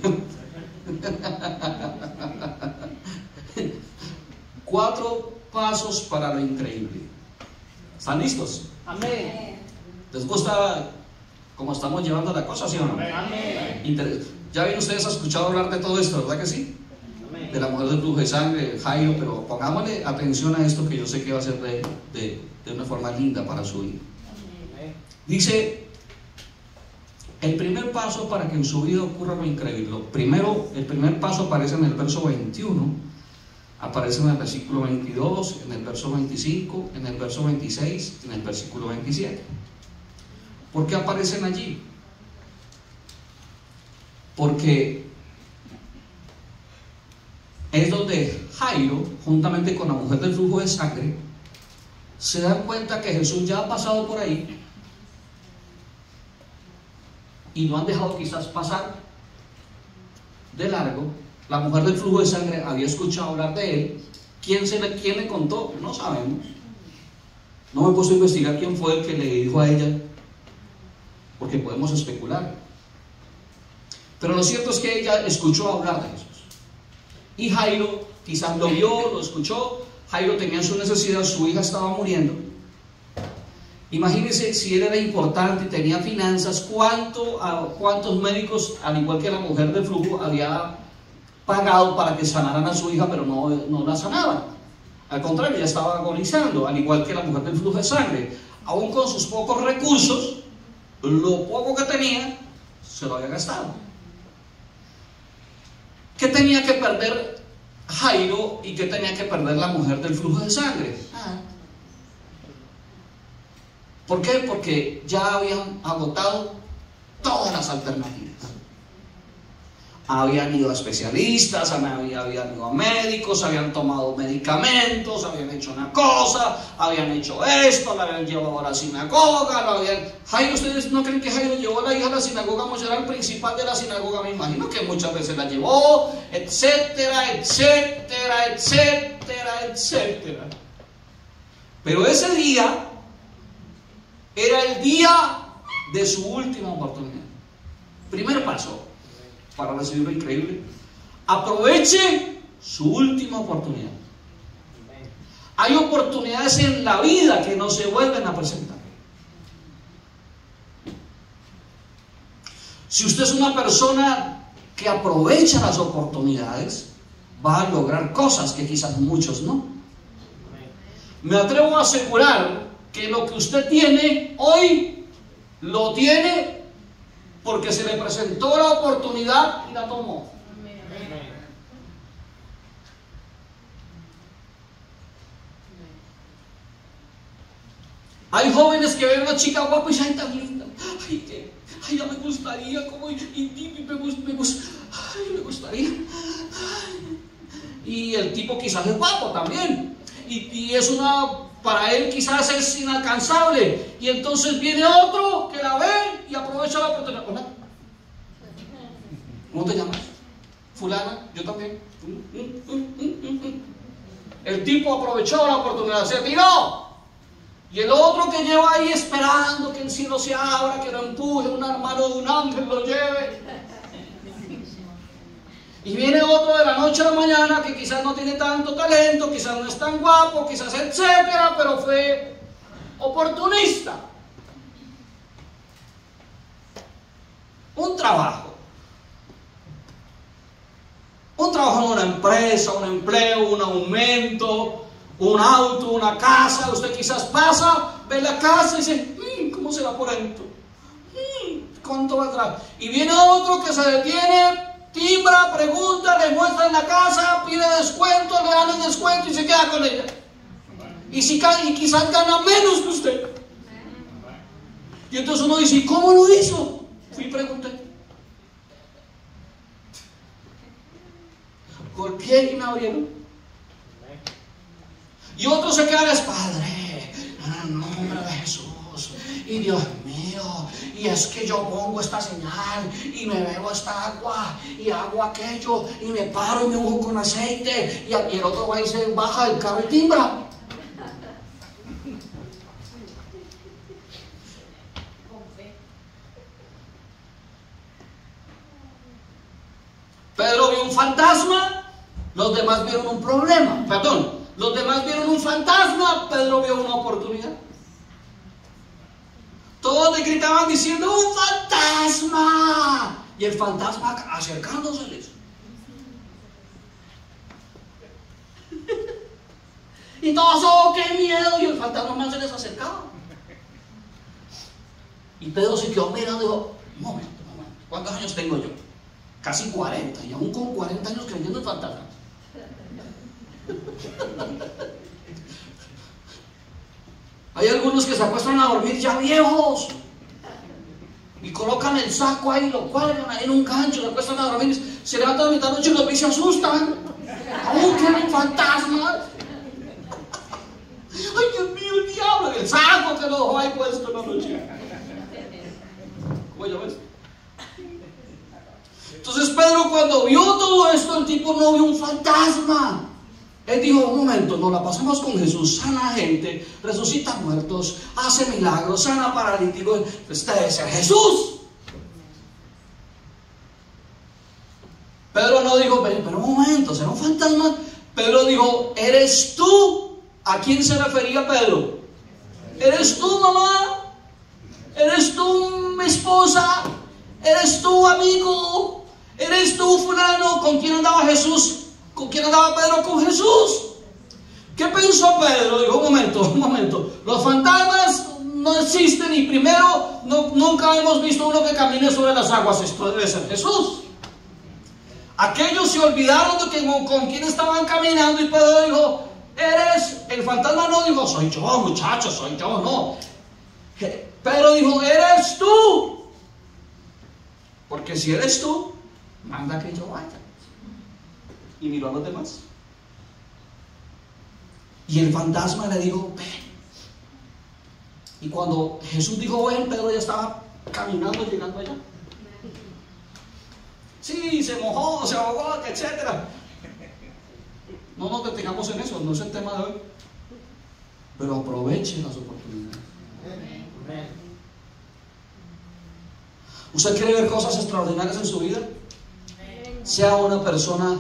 Cuatro pasos para lo increíble. ¿Están listos? Amén. ¿Les gusta cómo estamos llevando la cosa, sí o no? Amén. Ya bien ustedes han escuchado hablar de todo esto, ¿verdad que sí? De la mujer del flujo de sangre, Jairo, pero pongámosle atención a esto que yo sé que va a ser de, de, de una forma linda para su vida. Dice, el primer paso para que en su vida ocurra lo increíble. Lo primero, el primer paso aparece en el verso veintiuno, aparece en el versículo veintidós, en el verso veinticinco, en el verso veintiséis, en el versículo veintisiete. ¿Por qué aparecen allí? Porque es donde Jairo, juntamente con la mujer del flujo de sangre, se dan cuenta que Jesús ya ha pasado por ahí y no han dejado quizás pasar de largo. La mujer del flujo de sangre había escuchado hablar de él. ¿Quién, se le, quién le contó? No sabemos. No me he puesto a investigar quién fue el que le dijo a ella, porque podemos especular. Pero lo cierto es que ella escuchó hablar de Jesús. Y Jairo quizás lo vio, lo escuchó. Jairo tenía su necesidad, su hija estaba muriendo. Imagínense si él era importante y tenía finanzas, ¿cuánto, a, cuántos médicos, al igual que la mujer del flujo, había pagado para que sanaran a su hija, pero no, no la sanaban? Al contrario, ella estaba agonizando, al igual que la mujer del flujo de sangre. Aún con sus pocos recursos, lo poco que tenía, se lo había gastado. ¿Qué tenía que perder Jairo y qué tenía que perder la mujer del flujo de sangre? Ah. ¿Por qué? Porque ya habían agotado todas las alternativas. Habían ido a especialistas, habían ido a médicos, habían tomado medicamentos, habían hecho una cosa, habían hecho esto, la habían llevado a la sinagoga, lo habían... Jairo, ¿ustedes no creen que Jairo llevó a la hija a la sinagoga? Moshe era el principal de la sinagoga, me imagino que muchas veces la llevó, etcétera, etcétera, etcétera, etcétera. Pero ese día era el día de su última oportunidad. Primer paso para recibir lo increíble: aproveche su última oportunidad. Hay oportunidades en la vida que no se vuelven a presentar. Si usted es una persona que aprovecha las oportunidades, va a lograr cosas que quizás muchos no. Me atrevo a asegurar que lo que usted tiene hoy, lo tiene porque se le presentó la oportunidad y la tomó. Hay jóvenes que ven a una chica guapa y dicen, tan linda, ay, que, ay, ya me gustaría, como, y, y, y me, me, me, ay, me gustaría. Ay. Y el tipo quizás es guapo también, y, y es una, para él quizás es inalcanzable, y entonces viene otro que la ve y aprovecha la oportunidad. Hola, ¿cómo te llamas? Fulana, yo también. El tipo aprovechó la oportunidad, se tiró. Y el otro que lleva ahí esperando que el cielo se abra, que lo empuje, un hermano de un ángel lo lleve. Y viene otro de la noche a la mañana que quizás no tiene tanto talento, quizás no es tan guapo, quizás etcétera, pero fue oportunista. Un trabajo. Un trabajo en una empresa, un empleo, un aumento, un auto, una casa. Usted quizás pasa, ve la casa y dice, mmm, ¿cómo será por dentro? Mmm, ¿cuánto valdrá? Y viene otro que se detiene, timbra, pregunta, le muestran la casa, pide descuento, le dan el descuento y se queda con ella. Y, si, y quizás gana menos que usted. Y entonces uno dice, ¿y cómo lo hizo? Fui y pregunté. Golpeé y me abrieron. Y otro se queda, es Padre, en el nombre de Jesús. Y Dios mío, y es que yo pongo esta señal y me bebo esta agua y hago aquello y me paro y me unjo con aceite, y el otro va y se baja del carro y timbra. Pedro vio un fantasma, los demás vieron un problema. Perdón, los demás vieron un fantasma, Pedro vio una oportunidad. Todos le gritaban diciendo, ¡un fantasma! Y el fantasma acercándoseles. Y todos, ¡oh, qué miedo! Y el fantasma más se les acercaba. Y Pedro se quedó mirando y dijo, un momento, un momento, ¿cuántos años tengo yo? Casi cuarenta, y aún con cuarenta años creyendo en fantasmas. Hay algunos que se acuestan a dormir ya viejos y colocan el saco ahí, lo cuelgan ahí en un gancho, se acuestan a dormir, se levantan a mitad de noche y los ven y se asustan. Aún creen en fantasmas. Ay, Dios mío, el diablo, el saco que lo dejó ahí puesto en la noche. ¿Cómo ya ves? Entonces Pedro, cuando vio todo esto, el tipo no vio un fantasma. Él dijo, un momento, nos la pasamos con Jesús, sana gente, resucita muertos, hace milagros, sana paralíticos. Este debe ser Jesús. Pedro no dijo, pero, pero un momento, ¿será un fantasma? Pedro dijo, ¿eres tú? ¿A quién se refería Pedro? ¿Eres tú, mamá? ¿Eres tú, mi esposa? ¿Eres tú, amigo? ¿Eres tú, fulano? ¿Con quién andaba Jesús? ¿Con quién andaba Pedro? Con Jesús. ¿Qué pensó Pedro? Dijo, un momento, un momento. Los fantasmas no existen y primero, no, nunca hemos visto uno que camine sobre las aguas. Esto debe ser Jesús. Aquellos se olvidaron de que, con, con quién estaban caminando, y Pedro dijo, eres, el fantasma no dijo, soy yo, muchacho, soy yo, no. Pedro dijo, eres tú. Porque si eres tú, manda que yo vaya. Y miró a los demás. Y el fantasma le dijo, ven. Y cuando Jesús dijo, ven, Pedro ya estaba caminando, llegando allá. Sí, se mojó, se ahogó, etcétera. No nos detengamos en eso, no es el tema de hoy. Pero aprovechen las oportunidades. ¿Usted quiere ver cosas extraordinarias en su vida? Sea una persona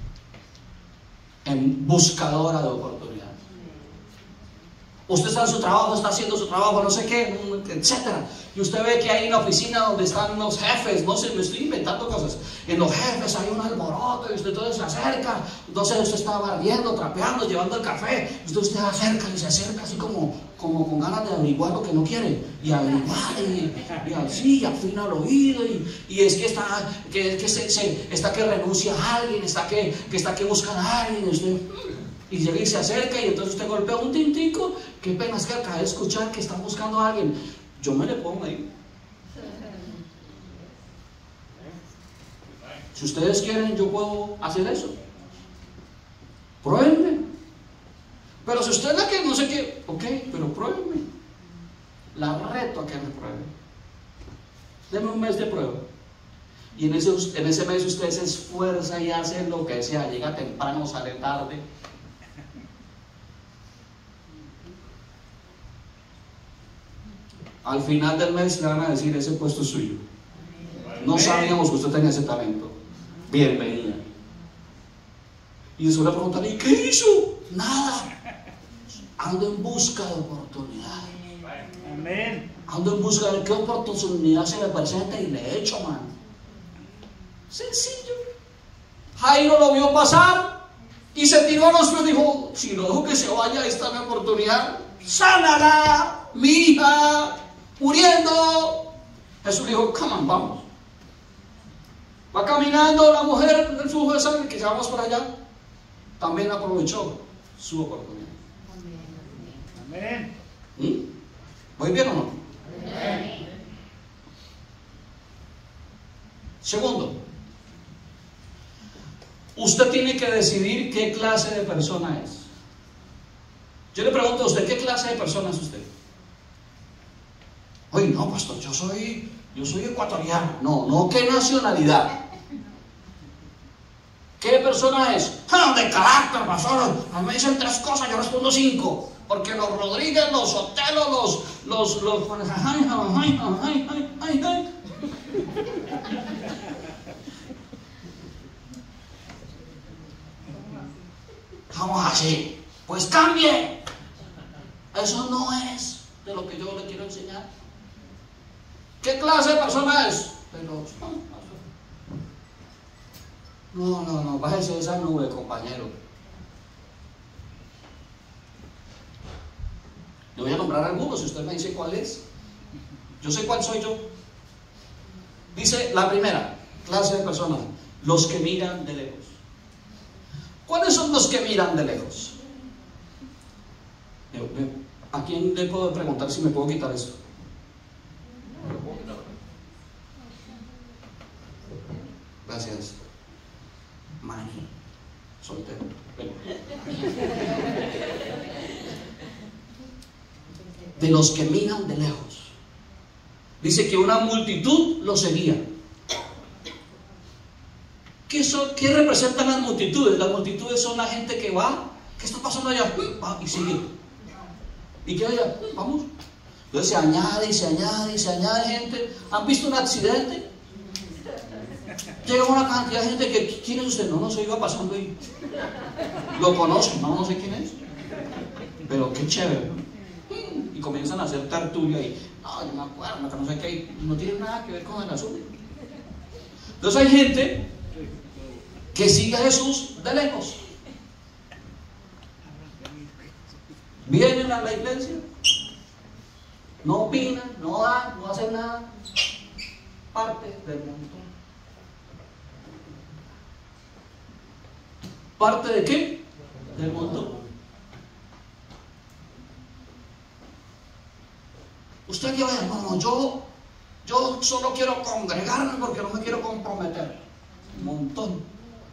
en buscadora de oportunidades. Usted está en su trabajo, está haciendo su trabajo, no sé qué, etcétera. Y usted ve que hay una oficina donde están los jefes, no sé, me estoy inventando cosas. En los jefes hay un alboroto y usted todo se acerca. Entonces usted está barriendo, trapeando, llevando el café. Usted, usted acerca y se acerca así como, como con ganas de averiguar lo que no quiere. Y averiguar y, y así, y afina el oído. Y, y es que está que, que, se, se, está que renuncia a alguien, está que, que, está que buscan a alguien. Y usted... Y llega y se acerca y entonces usted golpea un tintico. Qué pena es que acaba de escuchar que están buscando a alguien. Yo me le pongo ahí. Si ustedes quieren, yo puedo hacer eso. Pruébenme. Pero si usted es la que no sé qué, ok, pero pruébenme. La reto a que me prueben. Deme un mes de prueba. Y en ese, en ese mes usted se esfuerza y hace lo que sea. Llega temprano, sale tarde. Al final del mes le van a decir, ese puesto es suyo. No sabíamos que usted tenía ese talento. Bienvenida. Y después le preguntan, ¿y qué hizo? Nada. Ando en busca de oportunidad. Amén. Ando en busca de qué oportunidad se me presenta y le echo mano. Sencillo. Jairo lo vio pasar y se tiró a los pies y dijo, si no dejo que se vaya, esta es mi oportunidad. Sánala, mi hija, muriendo. Jesús dijo, come on, vamos. Va caminando la mujer del flujo de sangre, que llevamos por allá, también aprovechó su oportunidad. Amén. ¿Mm? ¿Voy bien o no? Amén. Segundo, usted tiene que decidir qué clase de persona es. Yo le pregunto a usted, ¿qué clase de persona es usted? Oye, no, pastor, yo soy, yo soy ecuatoriano. No, no, ¿qué nacionalidad? ¿Qué persona es? ¡Ah, de carácter, pastor! A mí me dicen tres cosas, yo respondo cinco. Porque los Rodríguez, los Sotelo, los... los, los ay, ay, ay, ay, ay, ay. ¿Cómo así? Pues cambie. Eso no es de lo que yo le quiero enseñar. ¿Qué clase de persona es? Pero no, no, no, bájese de esa nube, compañero. Le voy a nombrar algunos, si usted me dice cuál es. Yo sé cuál soy yo. Dice la primera clase de personas, los que miran de lejos. ¿Cuáles son los que miran de lejos? ¿A quién le puedo preguntar si me puedo quitar esto? Gracias. Mani, soltero. Bueno. De los que miran de lejos. Dice que una multitud lo seguía. ¿Qué, son, ¿Qué representan las multitudes? Las multitudes son la gente que va. ¿Qué está pasando allá? Va y sigue. ¿Y qué hay allá? Vamos. Entonces se añade y se añade y se añade gente. ¿Han visto un accidente? Llega una cantidad de gente que, ¿quién es usted? No, no sé, iba pasando y lo conocen, no, no sé quién es. Pero qué chévere. Y comienzan a hacer tertulia y, no, yo me acuerdo, que no sé qué, no tiene nada que ver con el asunto. Entonces hay gente que sigue a Jesús de lejos. Vienen a la iglesia, no opinan, no dan, no hacen nada. Parte del montón. ¿Parte de qué? Del montón. Usted que vaya, no, no, yo, yo solo quiero congregarme porque no me quiero comprometer. Un montón.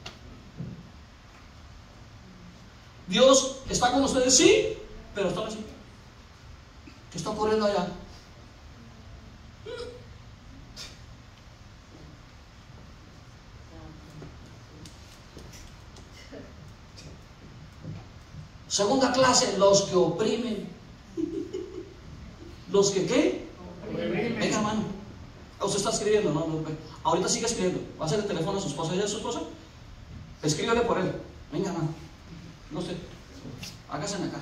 Dios está con ustedes, sí, pero están así. ¿Qué está ocurriendo allá? Segunda clase, los que oprimen. ¿Los que qué? Oprimen. Venga, hermano. Usted está escribiendo, no, no. Ahorita sigue escribiendo. Va a hacer el teléfono a su esposa. ¿Ella es su esposa? Escríbale por él. Venga, hermano. No sé. Hágase acá.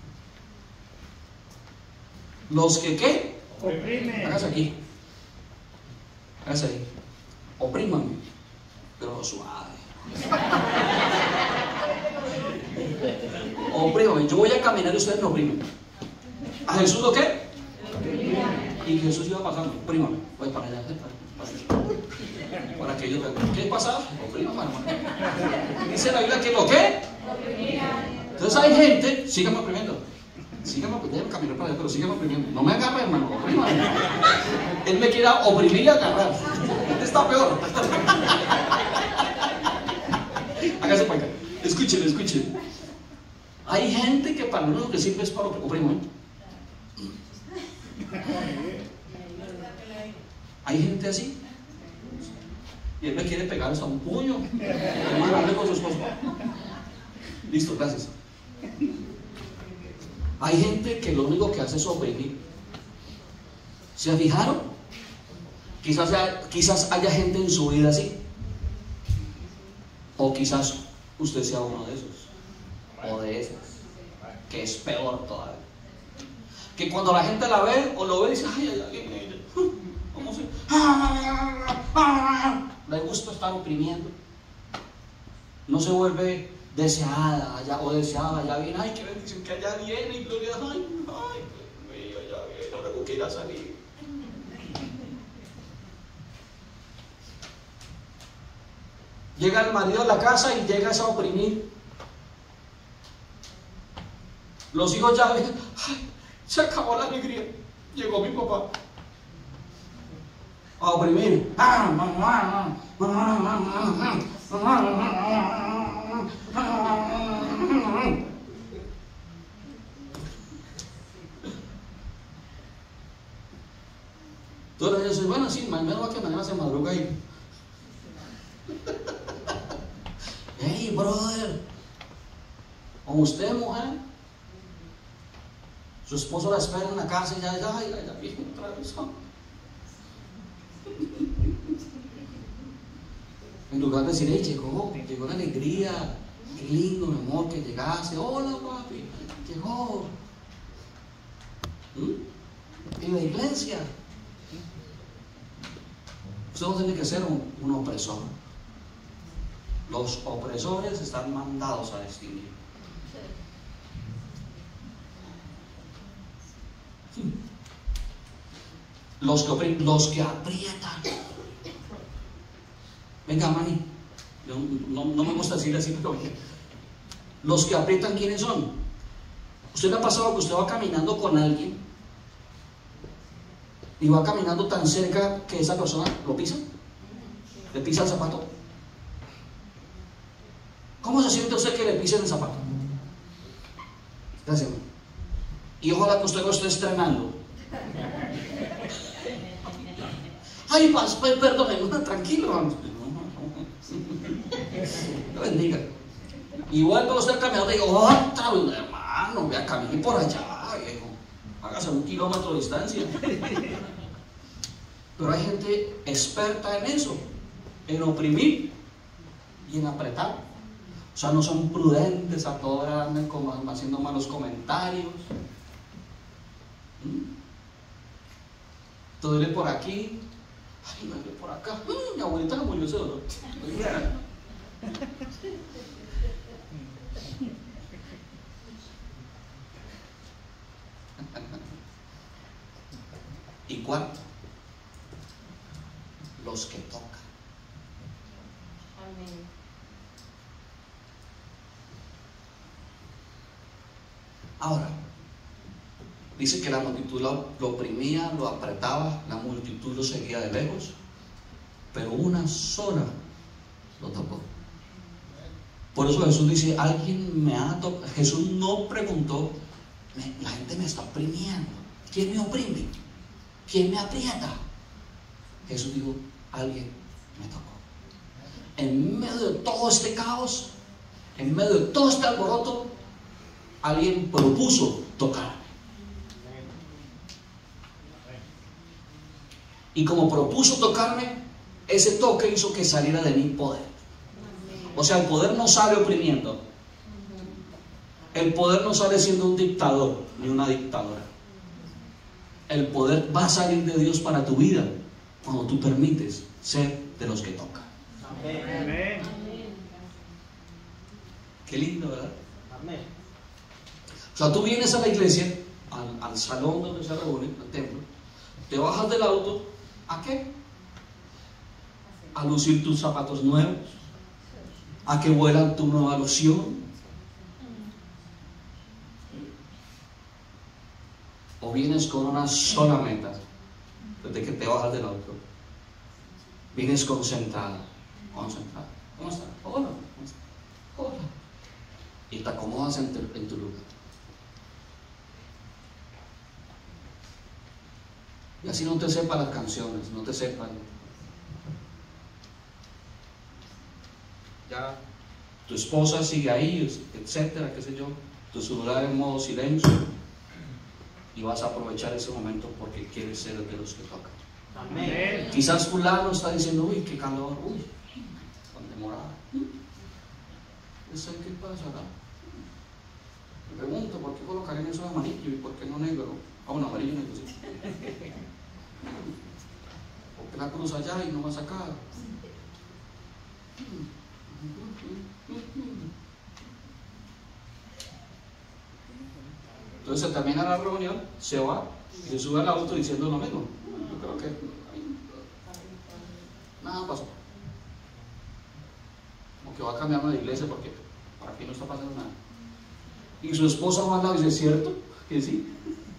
Los que qué? Oprimen. Hágase aquí. Hágase ahí. Oprímanme. Pero suave. Oprímanme. Yo voy a caminar y ustedes me oprimen. ¿A Jesús lo qué? Y Jesús iba pasando. Oprímame. Voy para allá. Para que ellos vean. ¿Qué pasa? Oprímame, hermano. Dice la Biblia que lo qué. Entonces hay gente, síganme oprimiendo. Síganme oprimiendo, déjenme caminar para allá, pero síganme oprimiendo. No me agarren, hermano, oprímame. Él me quiere oprimir y agarrar. Este está peor. Hágase para acá. Escuchen, escuchen. Hay gente que para lo único que sirve es para oprimir. Hay gente así. Y él me quiere pegar hasta un puño. Hermano, hable con su esposo. Listo, gracias. Hay gente que lo único que hace es oprimir. ¿Se fijaron? Quizás haya, quizás haya gente en su vida así. O quizás usted sea uno de esos o de esas, que es peor todavía. Que cuando la gente la ve o lo ve, dice, ay, ay, ay, ay, ¿cómo se? Le gusta estar oprimiendo. No se vuelve deseada, allá, o deseada, allá viene, ay, que bendición, que allá viene, y gloria, ay, ay, Dios mío, allá viene, no tengo que ir a salir. Llega el marido a la casa y llega a oprimir. Los hijos ya ven, ay, se acabó la alegría, llegó mi papá a oprimir. Entonces yo soy, bueno, sí, mañana va que mañana se madruga ahí. Hey, brother, o usted, mujer, su esposo la espera en la casa y ya, ya, ya, ya viene otra vez. En lugar de decir, hey, llegó, llegó la alegría, qué lindo, mi amor, que llegaste, hola papi, llegó. ¿Mm? En la iglesia, usted no tiene que ser un, un opresor. Los opresores están mandados a distinguir. Los que, oprimen, los que aprietan. Venga, Manny, yo no, no me gusta decir así, pero los que aprietan, ¿quiénes son? ¿Usted le ha pasado que usted va caminando con alguien y va caminando tan cerca que esa persona lo pisa? ¿Le pisa el zapato? ¿Cómo se siente usted que le pisen el zapato? Gracias. Y ojalá que usted lo esté estrenando. Ay, pas, perdone, tranquilo, vamos. Lo bendiga. Igual cuando usted caminando, digo, otra vez, hermano, vea, camine por allá, viejo. Hágase un kilómetro de distancia. Pero hay gente experta en eso, en oprimir y en apretar. O sea, no son prudentes, a toda hora andan como haciendo malos comentarios. ¿Mm? Te duele por aquí. Ay, me duele por acá. Mm, mi abuelita se murió ese dolor. Y cuarto, los que tocan. Amén. Ahora, dice que la multitud lo, lo oprimía, lo apretaba, la multitud lo seguía de lejos, pero una sola lo tocó. Por eso Jesús dice, alguien me ha tocado. Jesús no preguntó, la gente me está oprimiendo, ¿quién me oprime? ¿Quién me aprieta? Jesús dijo, alguien me tocó. En medio de todo este caos, en medio de todo este alboroto, alguien propuso tocarme. Y como propuso tocarme, ese toque hizo que saliera de mí poder. O sea, el poder no sale oprimiendo. El poder no sale siendo un dictador ni una dictadora. El poder va a salir de Dios para tu vida cuando tú permites ser de los que tocan. Amén. Qué lindo, ¿verdad? Amén. O sea, tú vienes a la iglesia, al, al salón donde se reúne, al templo, te bajas del auto, ¿a qué? A lucir tus zapatos nuevos, a que huelan tu nueva loción. O vienes con una sola meta, desde que te bajas del auto. Vienes concentrada, concentrada. ¿Cómo estás? Hola, ¿cómo estás? Hola. Y te acomodas en tu, en tu lugar. Y así no te sepan las canciones, no te sepan. Ya tu esposa sigue ahí, etcétera, qué sé yo. Tu celular en modo silencio. Y vas a aprovechar ese momento porque quieres ser de los que tocan. Amén. Quizás fulano está diciendo, uy, qué calor, uy, con demorada. ¿Eso qué pasará? Me pregunto, ¿por qué colocarían eso amarillo y por qué no negro? Ah, bueno, amarillo y negro, sí. ¿Por qué la cruz allá y no más acá? Entonces se termina la reunión, se va y se sube al auto diciendo lo mismo. Yo creo que nada pasó. Como que va a cambiar de iglesia porque para aquí no está pasando nada. Y su esposa va al lado y dice, ¿cierto? Que sí.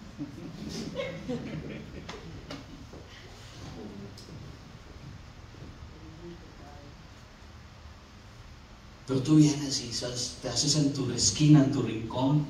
Pero tú vienes y te haces en tu esquina, en tu rincón,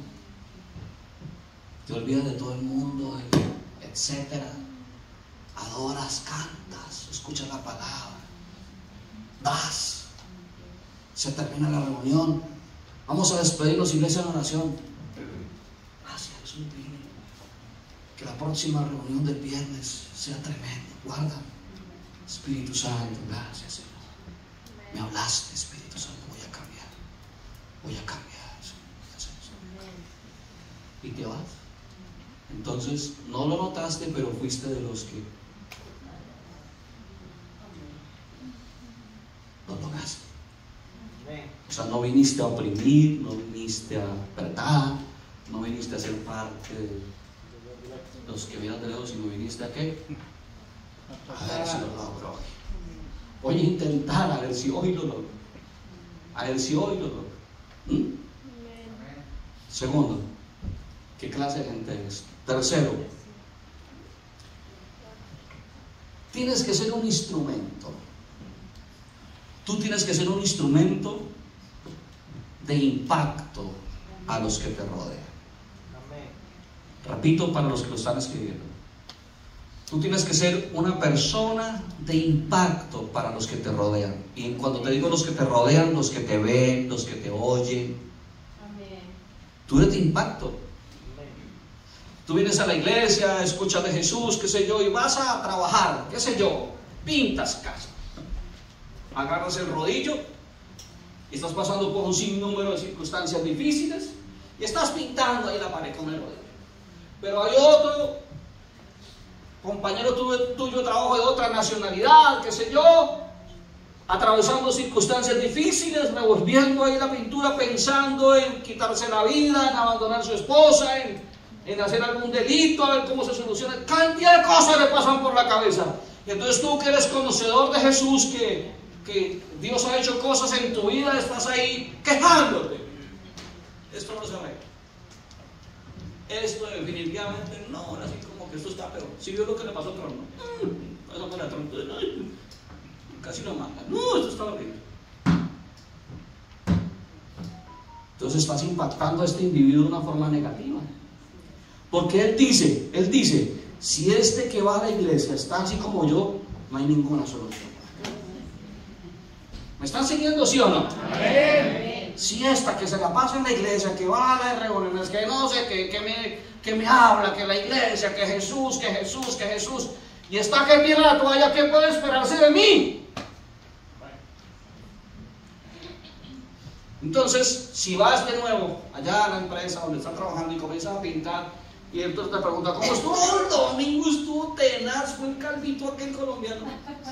te olvidas de todo el mundo, etcétera. Adoras, cantas, escuchas la palabra, das. Se termina la reunión. Vamos a despedirnos, iglesia, en oración. Gracias, Jesús. Que la próxima reunión del viernes sea tremenda. Guarda, Espíritu Santo, gracias, Señor. Me hablaste, Espíritu Santo. Voy a cambiar. Voy a cambiar, Señor. Y te vas. Entonces, no lo notaste, pero fuiste de los que no lograste. O sea, no viniste a oprimir, no viniste a apretar, no viniste a ser parte de los que vienen de lejos, sino viniste a qué? A ver si lo logro hoy. Voy a intentar a ver si hoy lo logro. A ver si hoy lo logro. ¿Mm? Segundo, ¿qué clase de gente es? Tercero, tienes que ser un instrumento. Tú tienes que ser un instrumento de impacto a los que te rodean. Repito para los que lo están escribiendo. Tú tienes que ser una persona de impacto para los que te rodean. Y cuando te digo los que te rodean, los que te ven, los que te oyen. Tú eres de impacto. Tú vienes a la iglesia, escuchas de Jesús, qué sé yo, y vas a trabajar, qué sé yo, pintas casa. Agarras el rodillo y estás pasando por un sinnúmero de circunstancias difíciles y estás pintando ahí la pared con el rodillo. Pero hay otro compañero tuyo, tuyo de trabajo de otra nacionalidad, qué sé yo, atravesando circunstancias difíciles, revolviendo ahí la pintura, pensando en quitarse la vida, en abandonar a su esposa, en, en hacer algún delito, a ver cómo se soluciona. Cantidad de cosas le pasan por la cabeza. Y entonces tú, que eres conocedor de Jesús, que que Dios ha hecho cosas en tu vida, estás ahí quejándote. Esto no se arregla. Esto definitivamente no, ahora sí como que esto está peor. Si vio lo que le pasó a Trump, ¿no? Pasó con a Trump, casi lo mata. No, esto está horrible. Entonces estás impactando a este individuo de una forma negativa. Porque él dice, él dice, si este que va a la iglesia está así como yo, no hay ninguna solución. ¿Me están siguiendo, sí o no? Amén. Si esta que se la pasa en la iglesia, que va a las reuniones, que no sé, que, que, me, que me habla, que la iglesia, que Jesús, que Jesús, que Jesús, y está que tira la toalla, ¿qué puede esperarse de mí? Entonces, si vas de nuevo allá a la empresa donde estás trabajando y comienzas a pintar, y entonces te pregunta, ¿cómo estuvo el domingo? Estuvo tenaz, fue el calvito aquel colombiano.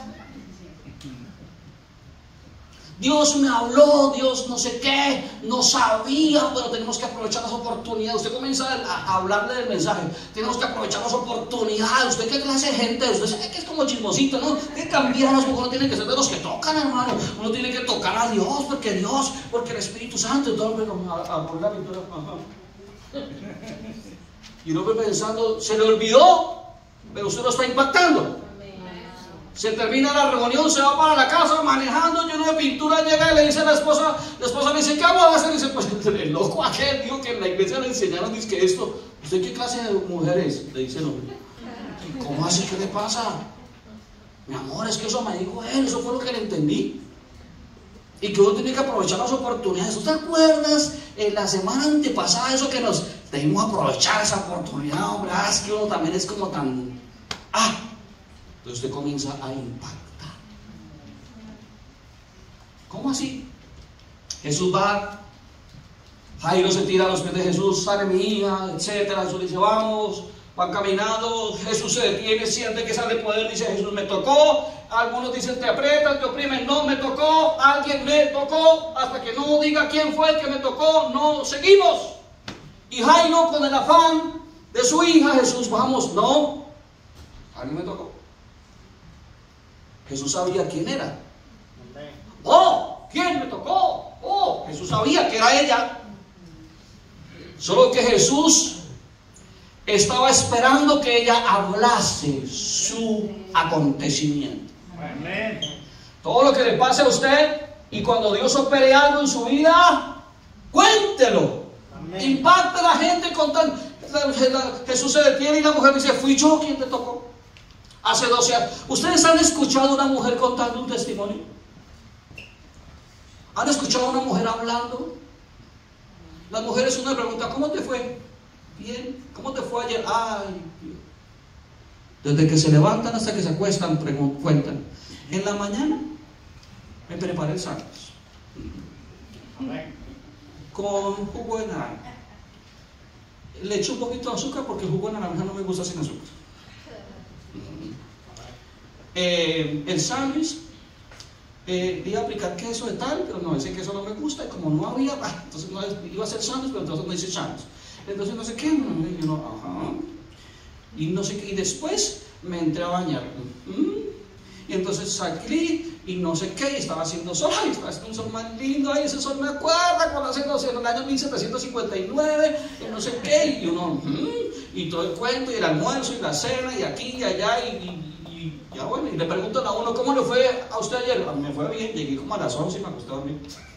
Dios me habló, Dios no sé qué, no sabía, pero tenemos que aprovechar las oportunidades. Usted comienza a hablarle del mensaje, tenemos que aprovechar las oportunidades. ¿Usted qué clase de gente es? Usted sabe que es como chismosito, ¿no? Que cambiar las cosas, uno tiene que ser de los que tocan, hermano. Uno tiene que tocar a Dios, porque Dios, porque el Espíritu Santo, y todo, pero a poner la pintura. Y uno va pensando, se le olvidó, pero usted lo está impactando. Se termina la reunión, se va para la casa manejando, lleno de pintura, llega y le dice a la esposa, la esposa le dice, ¿qué vamos a hacer? Y dice, pues el loco aquel, dijo que en la iglesia le enseñaron, dice que esto, ¿usted qué clase de mujer es? Le dice el hombre. ¿Cómo así? ¿Qué le pasa? Mi amor, es que eso me dijo él, eso fue lo que le entendí. Y que uno tiene que aprovechar las oportunidades. ¿Tú te acuerdas en la semana antepasada eso que nos debimos aprovechar esa oportunidad? Hombre, ah, es que uno también es como tan... Ah, entonces usted comienza a impactar. ¿Cómo así? Jesús va Jairo se tira a los pies de Jesús, sale mi hija, etcétera. Jesús dice, vamos, van caminando. Jesús se detiene, siente que sale poder, dice, Jesús me tocó. Algunos dicen, te aprietan, te oprimen. No, me tocó, alguien me tocó. Hasta que no diga quién fue el que me tocó, no seguimos. Y Jairo, con el afán de su hija, Jesús, vamos, no, alguien me tocó. Jesús sabía quién era. Oh, ¿quién me tocó? Oh, Jesús sabía que era ella. Solo que Jesús estaba esperando que ella hablase su acontecimiento. Amén. Todo lo que le pase a usted, y cuando Dios opere algo en su vida, cuéntelo. Amén. Impacta a la gente con tan... Jesús se detiene y la mujer dice, fui yo quien te tocó. Hace doce años. ¿Ustedes han escuchado a una mujer contando un testimonio? ¿Han escuchado a una mujer hablando? Las mujeres uno le pregunta, ¿cómo te fue? Bien. ¿Cómo te fue ayer? Ay, Dios. Desde que se levantan hasta que se acuestan, cuentan. En la mañana me preparé el sándwich con jugo de naranja. Le echo un poquito de azúcar porque el jugo de naranja no me gusta sin azúcar. Eh, el sándwich, eh, iba a aplicar queso de tal, pero no, ese queso no me gusta, y como no había, ah, entonces no iba a hacer sándwich, pero entonces no hice sándwich. Entonces no sé qué, y uno, ajá, y no sé qué, y después me entré a bañar, y entonces salí, y no sé qué, y estaba haciendo sol, y estaba haciendo un sol más lindo, ay, ese sol me acuerda cuando hace, no sé, en el año mil setecientos cincuenta y nueve, y no sé qué, y uno, y todo el cuento, y el almuerzo, y la cena, y aquí, y allá, y, y, y ya bueno, y le preguntan a uno, ¿cómo le fue a usted ayer? A mí me fue bien, llegué como a las once y me acosté a dormir.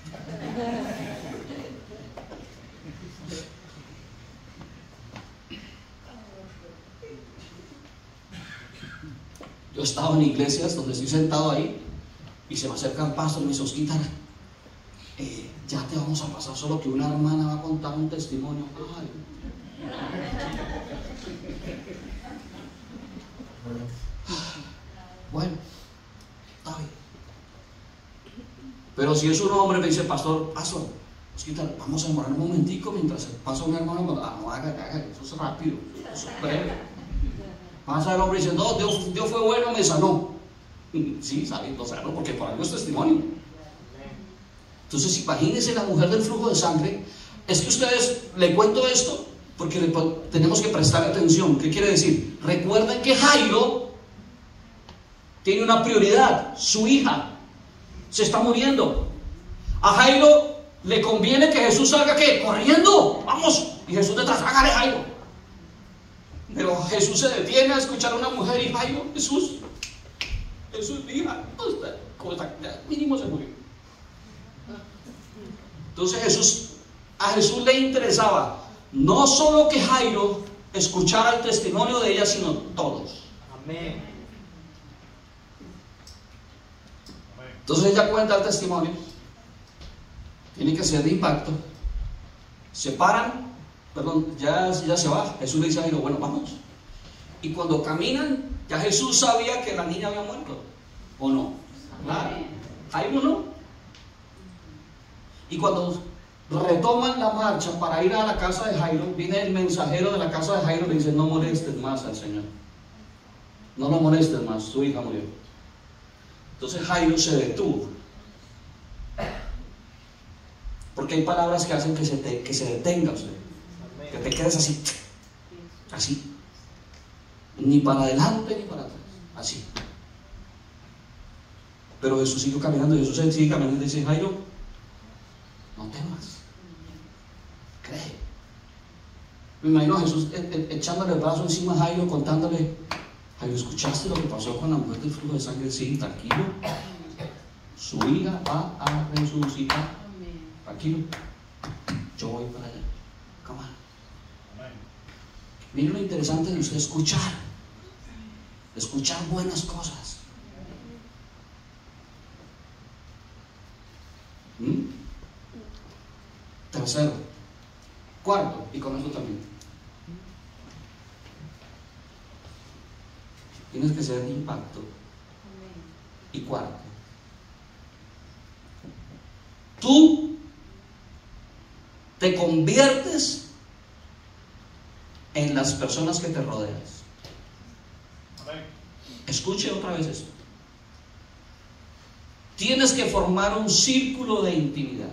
Yo he estado en iglesias donde estoy sentado ahí y se me acerca el pastor y me dice, Osquitar, eh, ya te vamos a pasar, solo que una hermana va a contar un testimonio. Ay. Bueno, está bien. Pero si es un hombre, me dice, pastor, pastor, Osquitar, vamos a demorar un momentico mientras pasa un hermano. Ah, no, haga, haga, eso es rápido, eso es breve. Pasa el hombre y dice, no, Dios, Dios fue bueno, me sanó. Sí, ¿sabes? Lo sanó porque por algo es testimonio. Entonces, imagínense la mujer del flujo de sangre. Es que ustedes, le cuento esto porque le, tenemos que prestar atención. ¿Qué quiere decir? Recuerden que Jairo tiene una prioridad, su hija se está muriendo. A Jairo le conviene que Jesús salga, ¿qué? Corriendo, vamos. Y Jesús detrás, hágale, Jairo. Pero Jesús se detiene a escuchar a una mujer y Jairo, Jesús, Jesús, mi hija, mínimo se murió. Entonces Jesús, a Jesús le interesaba no solo que Jairo escuchara el testimonio de ella, sino todos. Amén. Entonces ella cuenta el testimonio, tiene que ser de impacto, se paran. Perdón, ya, ya se va. Jesús le dice a Jairo, bueno, vamos. Y cuando caminan, ya Jesús sabía que la niña había muerto. ¿O no? Claro. Jairo no. Y cuando retoman la marcha para ir a la casa de Jairo, viene el mensajero de la casa de Jairo y le dice, no molestes más al Señor. No lo molestes más, su hija murió. Entonces Jairo se detuvo. Porque hay palabras que hacen que se, te, que se detenga usted. Que te quedes así, así, ni para adelante ni para atrás, así. Pero Jesús siguió caminando, Jesús sigue caminando y dice, Jairo, no temas, cree. Me imagino a Jesús echándole el brazo encima a Jairo, contándole, Jairo, ¿escuchaste lo que pasó con la mujer del flujo de sangre? Sí, tranquilo, su hija va a resucitar, tranquilo, yo voy para allá, come on. Miren lo interesante de usted escuchar, escuchar buenas cosas. ¿Mm? Tercero, cuarto, y con eso también. Tienes que ser de impacto. Y cuarto, tú te conviertes en las personas que te rodeas. Escuche otra vez esto. Tienes que formar un círculo de intimidad.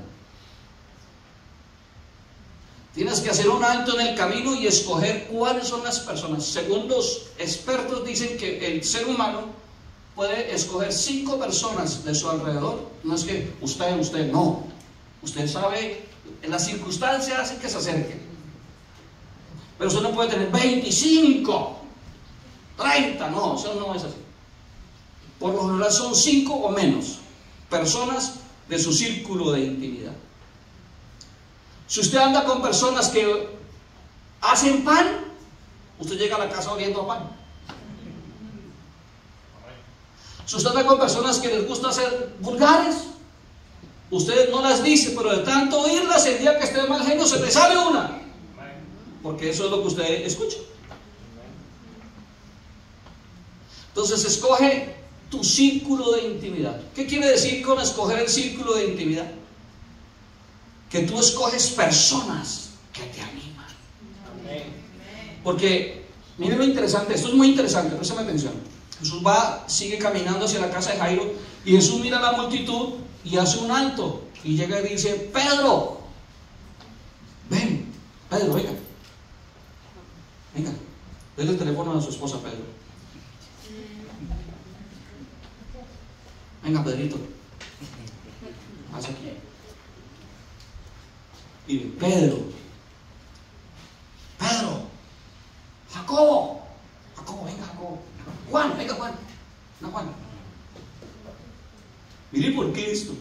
Tienes que hacer un alto en el camino y escoger cuáles son las personas. Según los expertos dicen que el ser humano puede escoger cinco personas de su alrededor. No es que usted, usted, no. Usted sabe, las circunstancias hacen que se acerquen. Pero usted no puede tener veinticinco, treinta, no, eso no es así. Por lo general son cinco o menos personas de su círculo de intimidad. Si usted anda con personas que hacen pan, usted llega a la casa oliendo a pan. Si usted anda con personas que les gusta ser vulgares, usted no las dice, pero de tanto oírlas, el día que esté mal genio se le sale una. Porque eso es lo que usted escucha. Entonces escoge tu círculo de intimidad. ¿Qué quiere decir con escoger el círculo de intimidad? Que tú escoges personas que te animan. Porque, miren lo interesante, esto es muy interesante, préstame atención. Jesús va, sigue caminando hacia la casa de Jairo, y Jesús mira a la multitud y hace un alto, y llega y dice: Pedro, ven, Pedro, venga, venga, denle el teléfono a su esposa, Pedro. Venga, Pedrito, haz aquí. Y Pedro, Pedro, Jacobo, Jacobo, venga, Jacobo, Juan, venga, Juan, no, Juan. Mire por qué esto.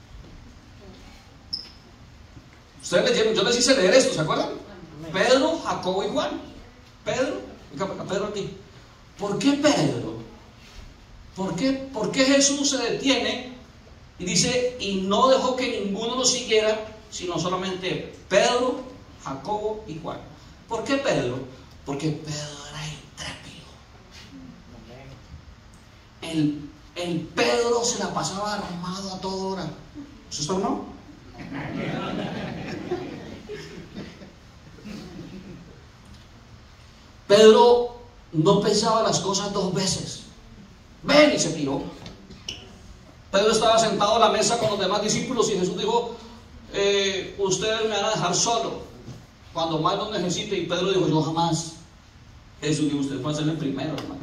Ustedes leyeron, yo les hice leer esto, ¿se acuerdan? Pedro, Jacobo y Juan. Pedro, venga, Pedro aquí. ¿Por qué Pedro? ¿Por qué, ¿Por qué Jesús se detiene y dice, y no dejó que ninguno lo siguiera, sino solamente Pedro, Jacobo y Juan? ¿Por qué Pedro? Porque Pedro era intrépido. El, el Pedro se la pasaba armado a toda hora. ¿Eso está no? Pedro no pensaba las cosas dos veces. Ven, y se tiró. Pedro estaba sentado a la mesa con los demás discípulos y Jesús dijo: eh, ustedes me van a dejar solo cuando más lo necesite. Y Pedro dijo: yo jamás. Jesús dijo: ustedes van a ser el primero, hermano.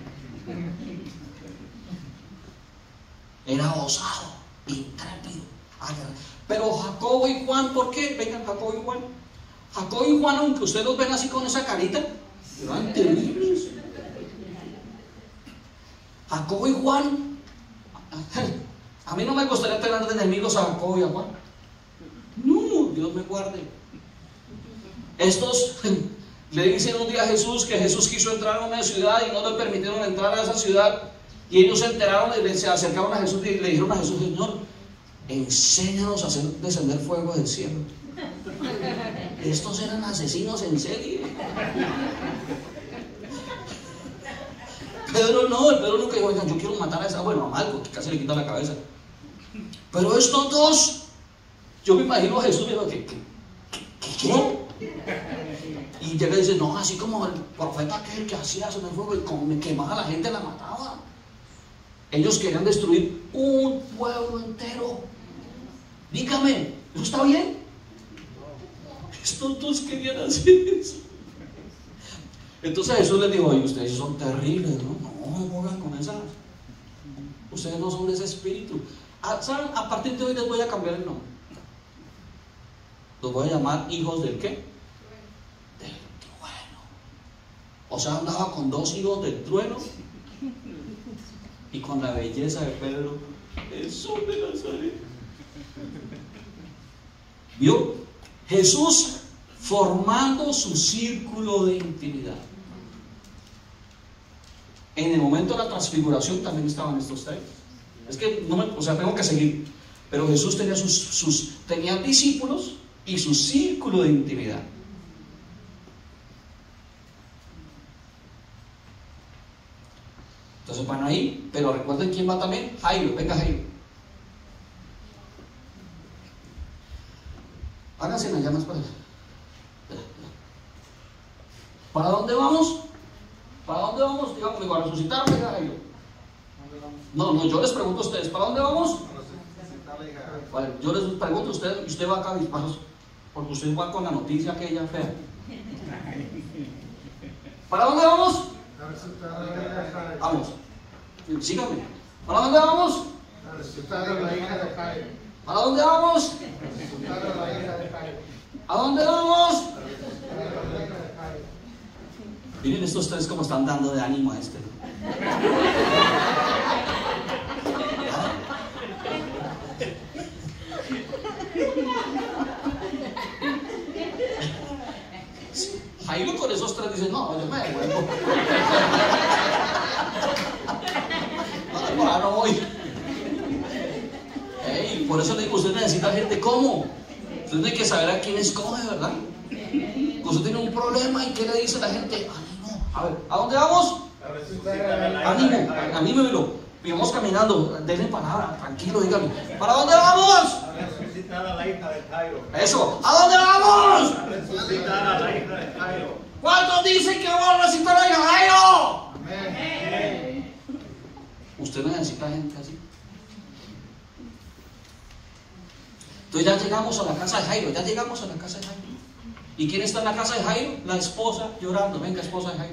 Era osado, intrépido. Pero Jacobo y Juan, ¿por qué? Vengan, Jacobo y Juan. Jacobo y Juan, aunque ustedes los ven así con esa carita, eran terribles. Jacobo y Juan, a mí no me gustaría tener de enemigos a Jacobo y a Juan. No, Dios me guarde. Estos le dicen un día a Jesús que Jesús quiso entrar a una ciudad y no le permitieron entrar a esa ciudad. Y ellos se enteraron y se acercaron a Jesús y le dijeron a Jesús: Señor, enséñanos a hacer descender fuego del cielo. Estos eran asesinos en serie. Pedro no, el Pedro nunca dijo: oigan, yo quiero matar a esa, bueno, a Malco, que casi le quita la cabeza. Pero estos dos, yo me imagino a Jesús y dijo: ¿qué? ¿Qué? ¿Qué? Y llega y dice: no, así como el profeta aquel que hacía eso en el fuego y como me quemaba a la gente, la mataba. Ellos querían destruir un pueblo entero. Dígame, ¿eso está bien? Estos dos querían hacer eso. Entonces Jesús les dijo: oye, ustedes son terribles, ¿no? No, no juegan con esas. Ustedes no son de ese espíritu. ¿Saben? A partir de hoy les voy a cambiar el nombre. Los voy a llamar hijos del ¿qué? Del trueno. O sea, andaba con dos hijos del trueno y con la belleza de Pedro, el sol de Nazaret. ¿Vio? Jesús formando su círculo de intimidad. En el momento de la transfiguración también estaban estos tres. Es que, no me, o sea, tengo que seguir. Pero Jesús tenía sus, sus tenía discípulos y su círculo de intimidad. Entonces van ahí, pero recuerden quién va también. Jairo, venga Jairo. Háganse las llamas para allá. ¿Para dónde vamos? ¿Para dónde vamos? Digamos, digo, a resucitar a la hija de Jairo. No, no, yo les pregunto a ustedes, ¿para dónde vamos? Vale, yo les pregunto a ustedes, y usted va acá disparos, porque usted va con la noticia aquella fea. ¿Para dónde vamos? Vamos, síganme. ¿Para dónde vamos? ¿Para dónde vamos? ¿A dónde vamos? Miren estos tres como están dando de ánimo a este. Jairo con esos tres dice, no, yo me devuelvo. No, no, no voy. Hey, por eso le digo, usted necesita gente como. Usted tiene que saber a quién escoge, ¿verdad? Usted tiene un problema y ¿qué le dice a la gente? Ánimo. A ver, ¿a dónde vamos? Ánimo, anímemelo. Vamos caminando, denle palabra, tranquilo, dígame. ¿Para dónde vamos? A resucitar a la hija de Jairo. Eso, ¿a dónde vamos? A resucitar a la hija de Jairo. ¿Cuántos dicen que vamos a resucitar a la hija de Jairo? Amén. Usted necesita gente así. Entonces ya llegamos a la casa de Jairo, ya llegamos a la casa de Jairo. ¿Y quién está en la casa de Jairo? La esposa llorando. Venga, esposa de Jairo.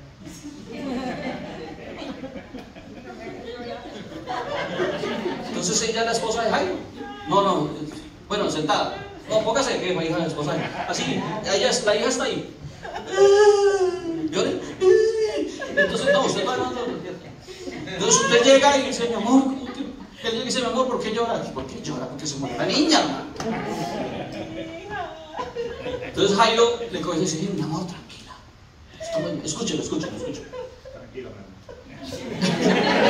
Entonces ella es la esposa de Jairo. No, no, bueno, sentada. No, póngase de que hija de la esposa de Jairo. Así, ella, la hija está ahí. ¿Llore? Entonces, no, usted no, no, no. Entonces usted llega y dice, mi amor, ¿cómo te... Él le dice, mi amor, ¿por qué llora? ¿Por qué llora? Porque se muere la niña. Entonces Jairo le coge y dice, mi amor, tranquila. Escúchelo, escúchelo, escúchelo. Tranquilo, mi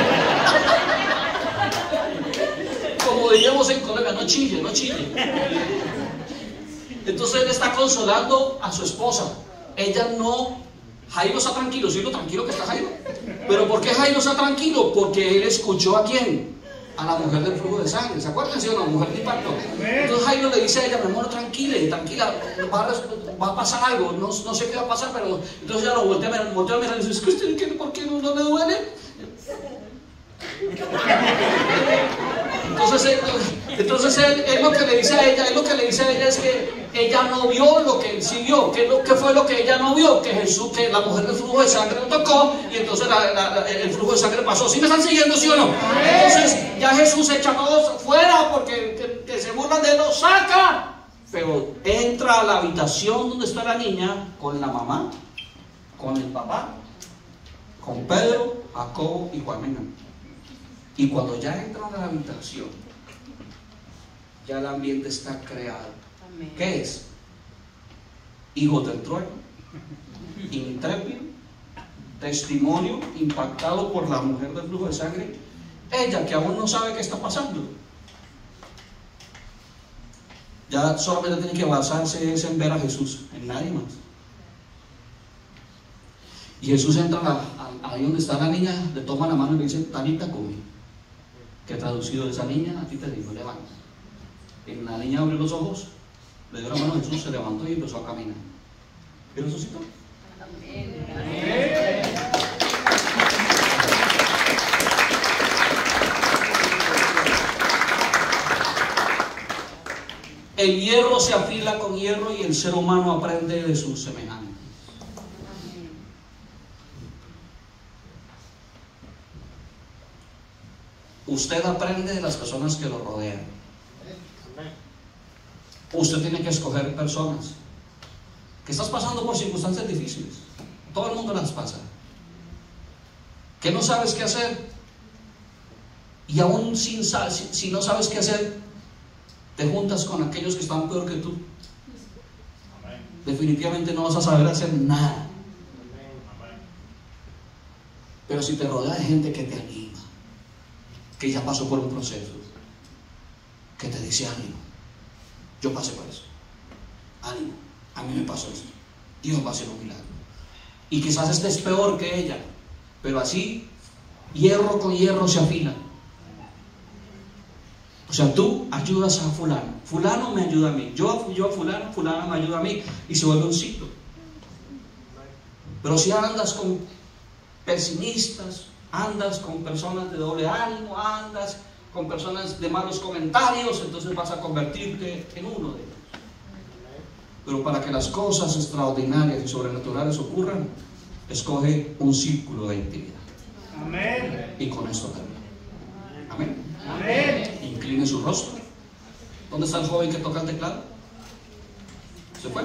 amor. Como diríamos en Colombia, no chille, no chille. Entonces él está consolando a su esposa. Ella no... Jairo está tranquilo, ¿sí lo tranquilo que está Jairo? Pero ¿por qué Jairo está tranquilo? Porque él escuchó a quién. A la mujer del flujo de sangre, ¿se acuerdan? ¿Sí o no? Mujer de impacto. Entonces Jairo le dice a ella, mi amor, tranquila, tranquila, va a, va a pasar algo, no, no sé qué va a pasar, pero entonces ella lo voltea a mirar, voltea a mirar y dice, ¿usted por qué no, no le duele? Entonces, él, entonces él, él lo que le dice a ella, él lo que le dice a ella es que ella no vio lo que él sí vio. ¿Qué, ¿Qué fue lo que ella no vio? Que Jesús, que la mujer del flujo de sangre lo tocó y entonces la, la, el flujo de sangre pasó. ¿Sí me están siguiendo, sí o no? Entonces ya Jesús echa a todos fuera porque que, que se burlan de él, lo saca. Pero entra a la habitación donde está la niña con la mamá, con el papá, con Pedro, Jacobo y Juan Menón. Y cuando ya entran a la habitación, ya el ambiente está creado. Amén. ¿Qué es? Hijos del trueno, intrépido, testimonio impactado por la mujer del flujo de sangre, ella que aún no sabe qué está pasando. Ya solamente tiene que basarse en ver a Jesús, en nadie más. Y Jesús entra a la, a, ahí donde está la niña, le toma la mano y le dice, Talita come. Que traducido de esa niña, a ti te digo, levanta. Y la niña abrió los ojos, le dio la mano a Jesús, se levantó y empezó a caminar. ¿Y resucitó? Amén. Amén. El hierro se afila con hierro y el ser humano aprende de sus semejantes. Usted aprende de las personas que lo rodean. Usted tiene que escoger personas. Que estás pasando por circunstancias difíciles. Todo el mundo las pasa. Que no sabes qué hacer. Y aún sin, si, si no sabes qué hacer, te juntas con aquellos que están peor que tú. Definitivamente no vas a saber hacer nada. Pero si te rodeas de gente que te anima, que ya pasó por un proceso, que te dice ánimo, yo pasé por eso, ánimo, a mí me pasó esto, Dios va a hacer un milagro, y quizás estés peor que ella, pero así hierro con hierro se afila. O sea, tú ayudas a fulano, fulano me ayuda a mí, yo, yo a fulano, fulano me ayuda a mí, y se vuelve un ciclo. Pero si andas con pesimistas, andas con personas de doble ánimo, andas con personas de malos comentarios, entonces vas a convertirte en uno de ellos. Pero para que las cosas extraordinarias y sobrenaturales ocurran, escoge un círculo de intimidad. Amén. Y con esto también. Amén. Amén. Incline su rostro. ¿Dónde está el joven que toca el teclado? ¿Se fue?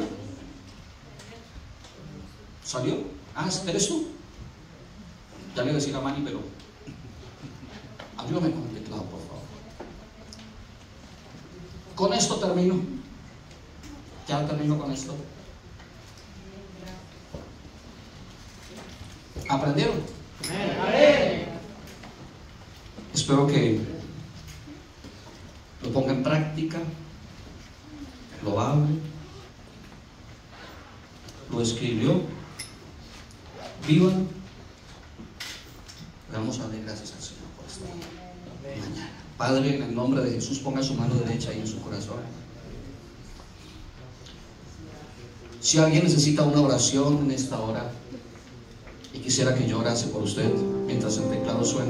¿Salió? Ah, ¿eres tú? Ya le voy a decir a Manny, pero ayúdame con el teclado, por favor. Con esto termino. Ya termino con esto. ¿Aprendieron? Amén. Espero que lo ponga en práctica, lo hable, lo escribió, vivan. Vamos a darle gracias al Señor por esta mañana. Padre, en el nombre de Jesús, ponga su mano derecha ahí en su corazón. Si alguien necesita una oración en esta hora y quisiera que yo orase por usted mientras el teclado suena,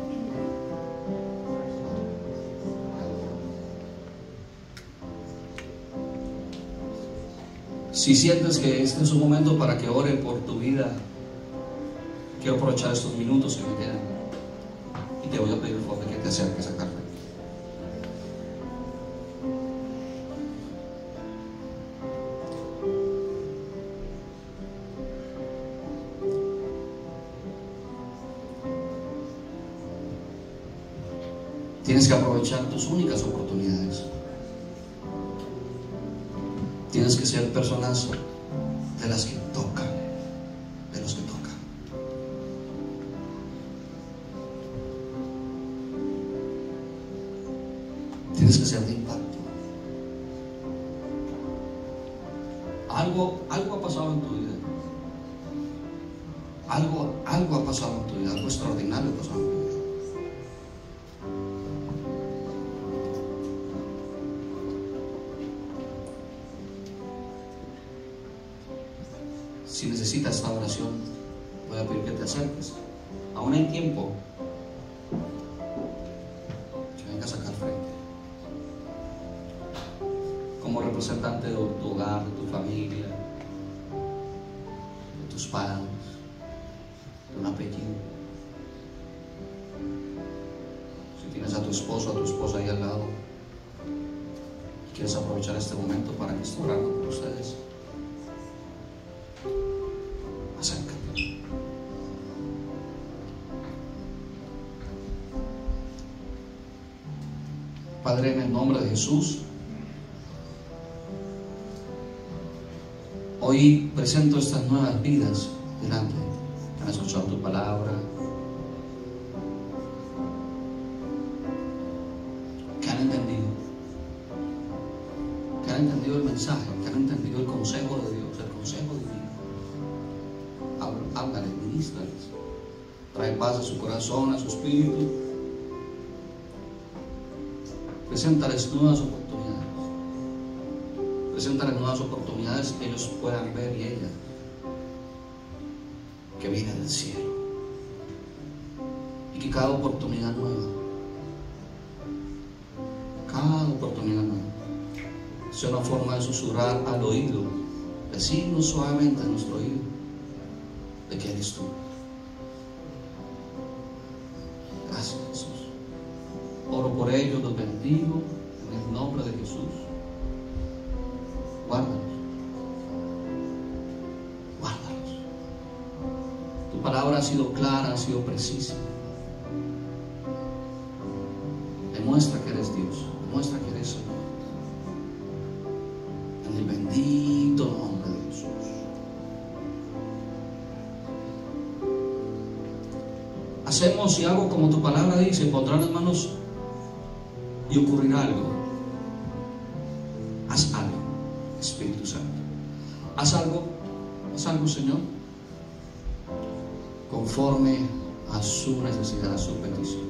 si sientes que este es un momento para que ore por tu vida, quiero aprovechar estos minutos que me quedan y te voy a pedir por favor que te acerques a Carmen. Tienes que aprovechar tus únicas oportunidades. Tienes que ser personas de las que tocan, de los que tocan. Tienes que ser de impacto. Algo, algo ha pasado en tu vida. Algo, algo ha pasado en tu vida, algo extraordinario ha pasado en tu vida. Si necesitas esta oración, voy a pedir que te acerques. Aún hay tiempo. Que vengas acá al frente. Como representante de tu hogar, de tu familia, de tus padres, de un apellido. Si tienes a tu esposo o a tu esposa ahí al lado y quieres aprovechar este momento para que esté orando por ustedes, acércate. Padre, en el nombre de Jesús, hoy presento estas nuevas vidas delante, que han escuchado tu palabra, que han entendido, que han entendido el mensaje, que han entendido el consejo de Dios, el consejo divino. Háblales, ministrales, trae paz a su corazón, a su espíritu. Preséntales nuevas oportunidades. Preséntales nuevas oportunidades que ellos puedan ver y ella que viene del cielo. Y que cada oportunidad nueva, cada oportunidad nueva, sea una forma de susurrar al oído, decirnos suavemente a nuestro oído de que eres tú. Gracias, Jesús. Oro por ellos, los bendigo en el nombre de Jesús. Guárdalos. Guárdalos. Tu palabra ha sido clara, ha sido precisa. Demuestra que eres Dios. Demuestra que eres Señor. En el bendito nombre de Jesús. Hacemos y hago como tu palabra dice, pondrán las manos y ocurrirá algo. Haz algo, Espíritu Santo. Haz algo, haz algo, Señor, conforme a su necesidad, a su petición.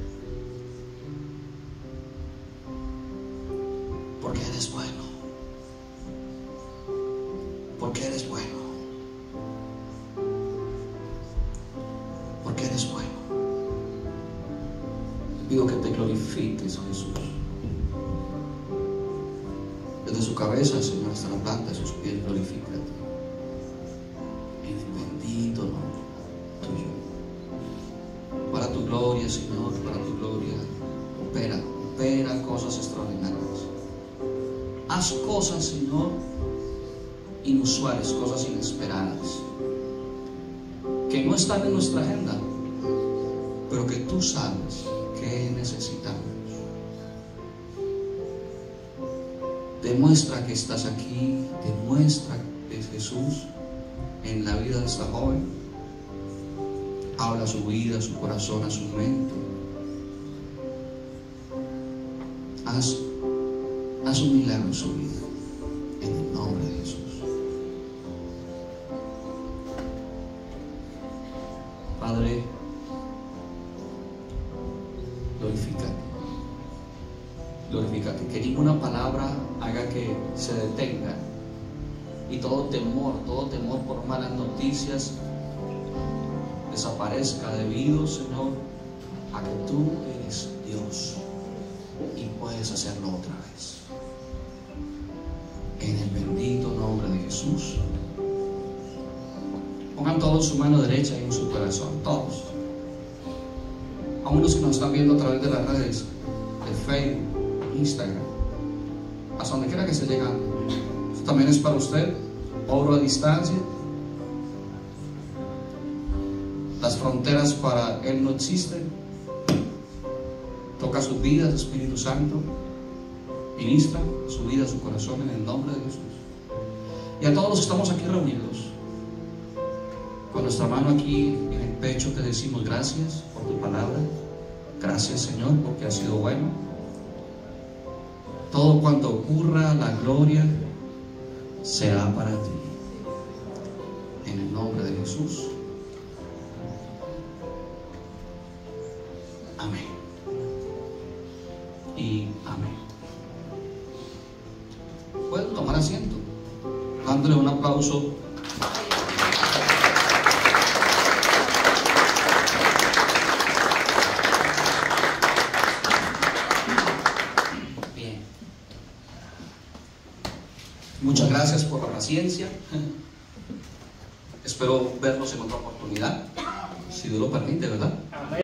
Porque eres bueno. Porque eres bueno. porque eres bueno. Te pido que te glorifiques, Jesús. Desde su cabeza, Señor, hasta la planta de sus pies, glorifícate. En el bendito nombre tuyo. Para tu gloria, Señor, para tu gloria. Opera, opera cosas extraordinarias. Haz cosas, Señor, inusuales, cosas inesperadas, que no están en nuestra agenda, pero que tú sabes que necesitamos. Demuestra que estás aquí, demuestra que es Jesús en la vida de esta joven. Habla a su vida, a su corazón, a su mente. Haz, haz un milagro en su vida, en el nombre de Jesús. Padre, glorifícate, glorifícate, que ninguna palabra haga que se detenga y todo temor, todo temor por malas noticias desaparezca, debido, Señor, a que tú eres Dios y puedes hacerlo otra vez. En el bendito nombre de Jesús. Pongan todos su mano derecha en su corazón, todos. Aún los que nos están viendo a través de las redes de Facebook, Instagram, hasta donde quiera que se llegan. Esto también es para usted. Oro a distancia. Las fronteras para Él no existen. Toca sus vidas, Espíritu Santo. Ministra su vida, su corazón, en el nombre de Jesús. Y a todos los que estamos aquí reunidos, con nuestra mano aquí en el pecho, te decimos gracias por tu palabra. Gracias, Señor, porque has sido bueno. Todo cuanto ocurra, la gloria será para ti. En el nombre de Jesús. Amén. Y amén. Pueden tomar asiento, dándole un aplauso. Bien. Muchas gracias por la paciencia. Espero verlos en otra oportunidad, si Dios lo permite, ¿verdad?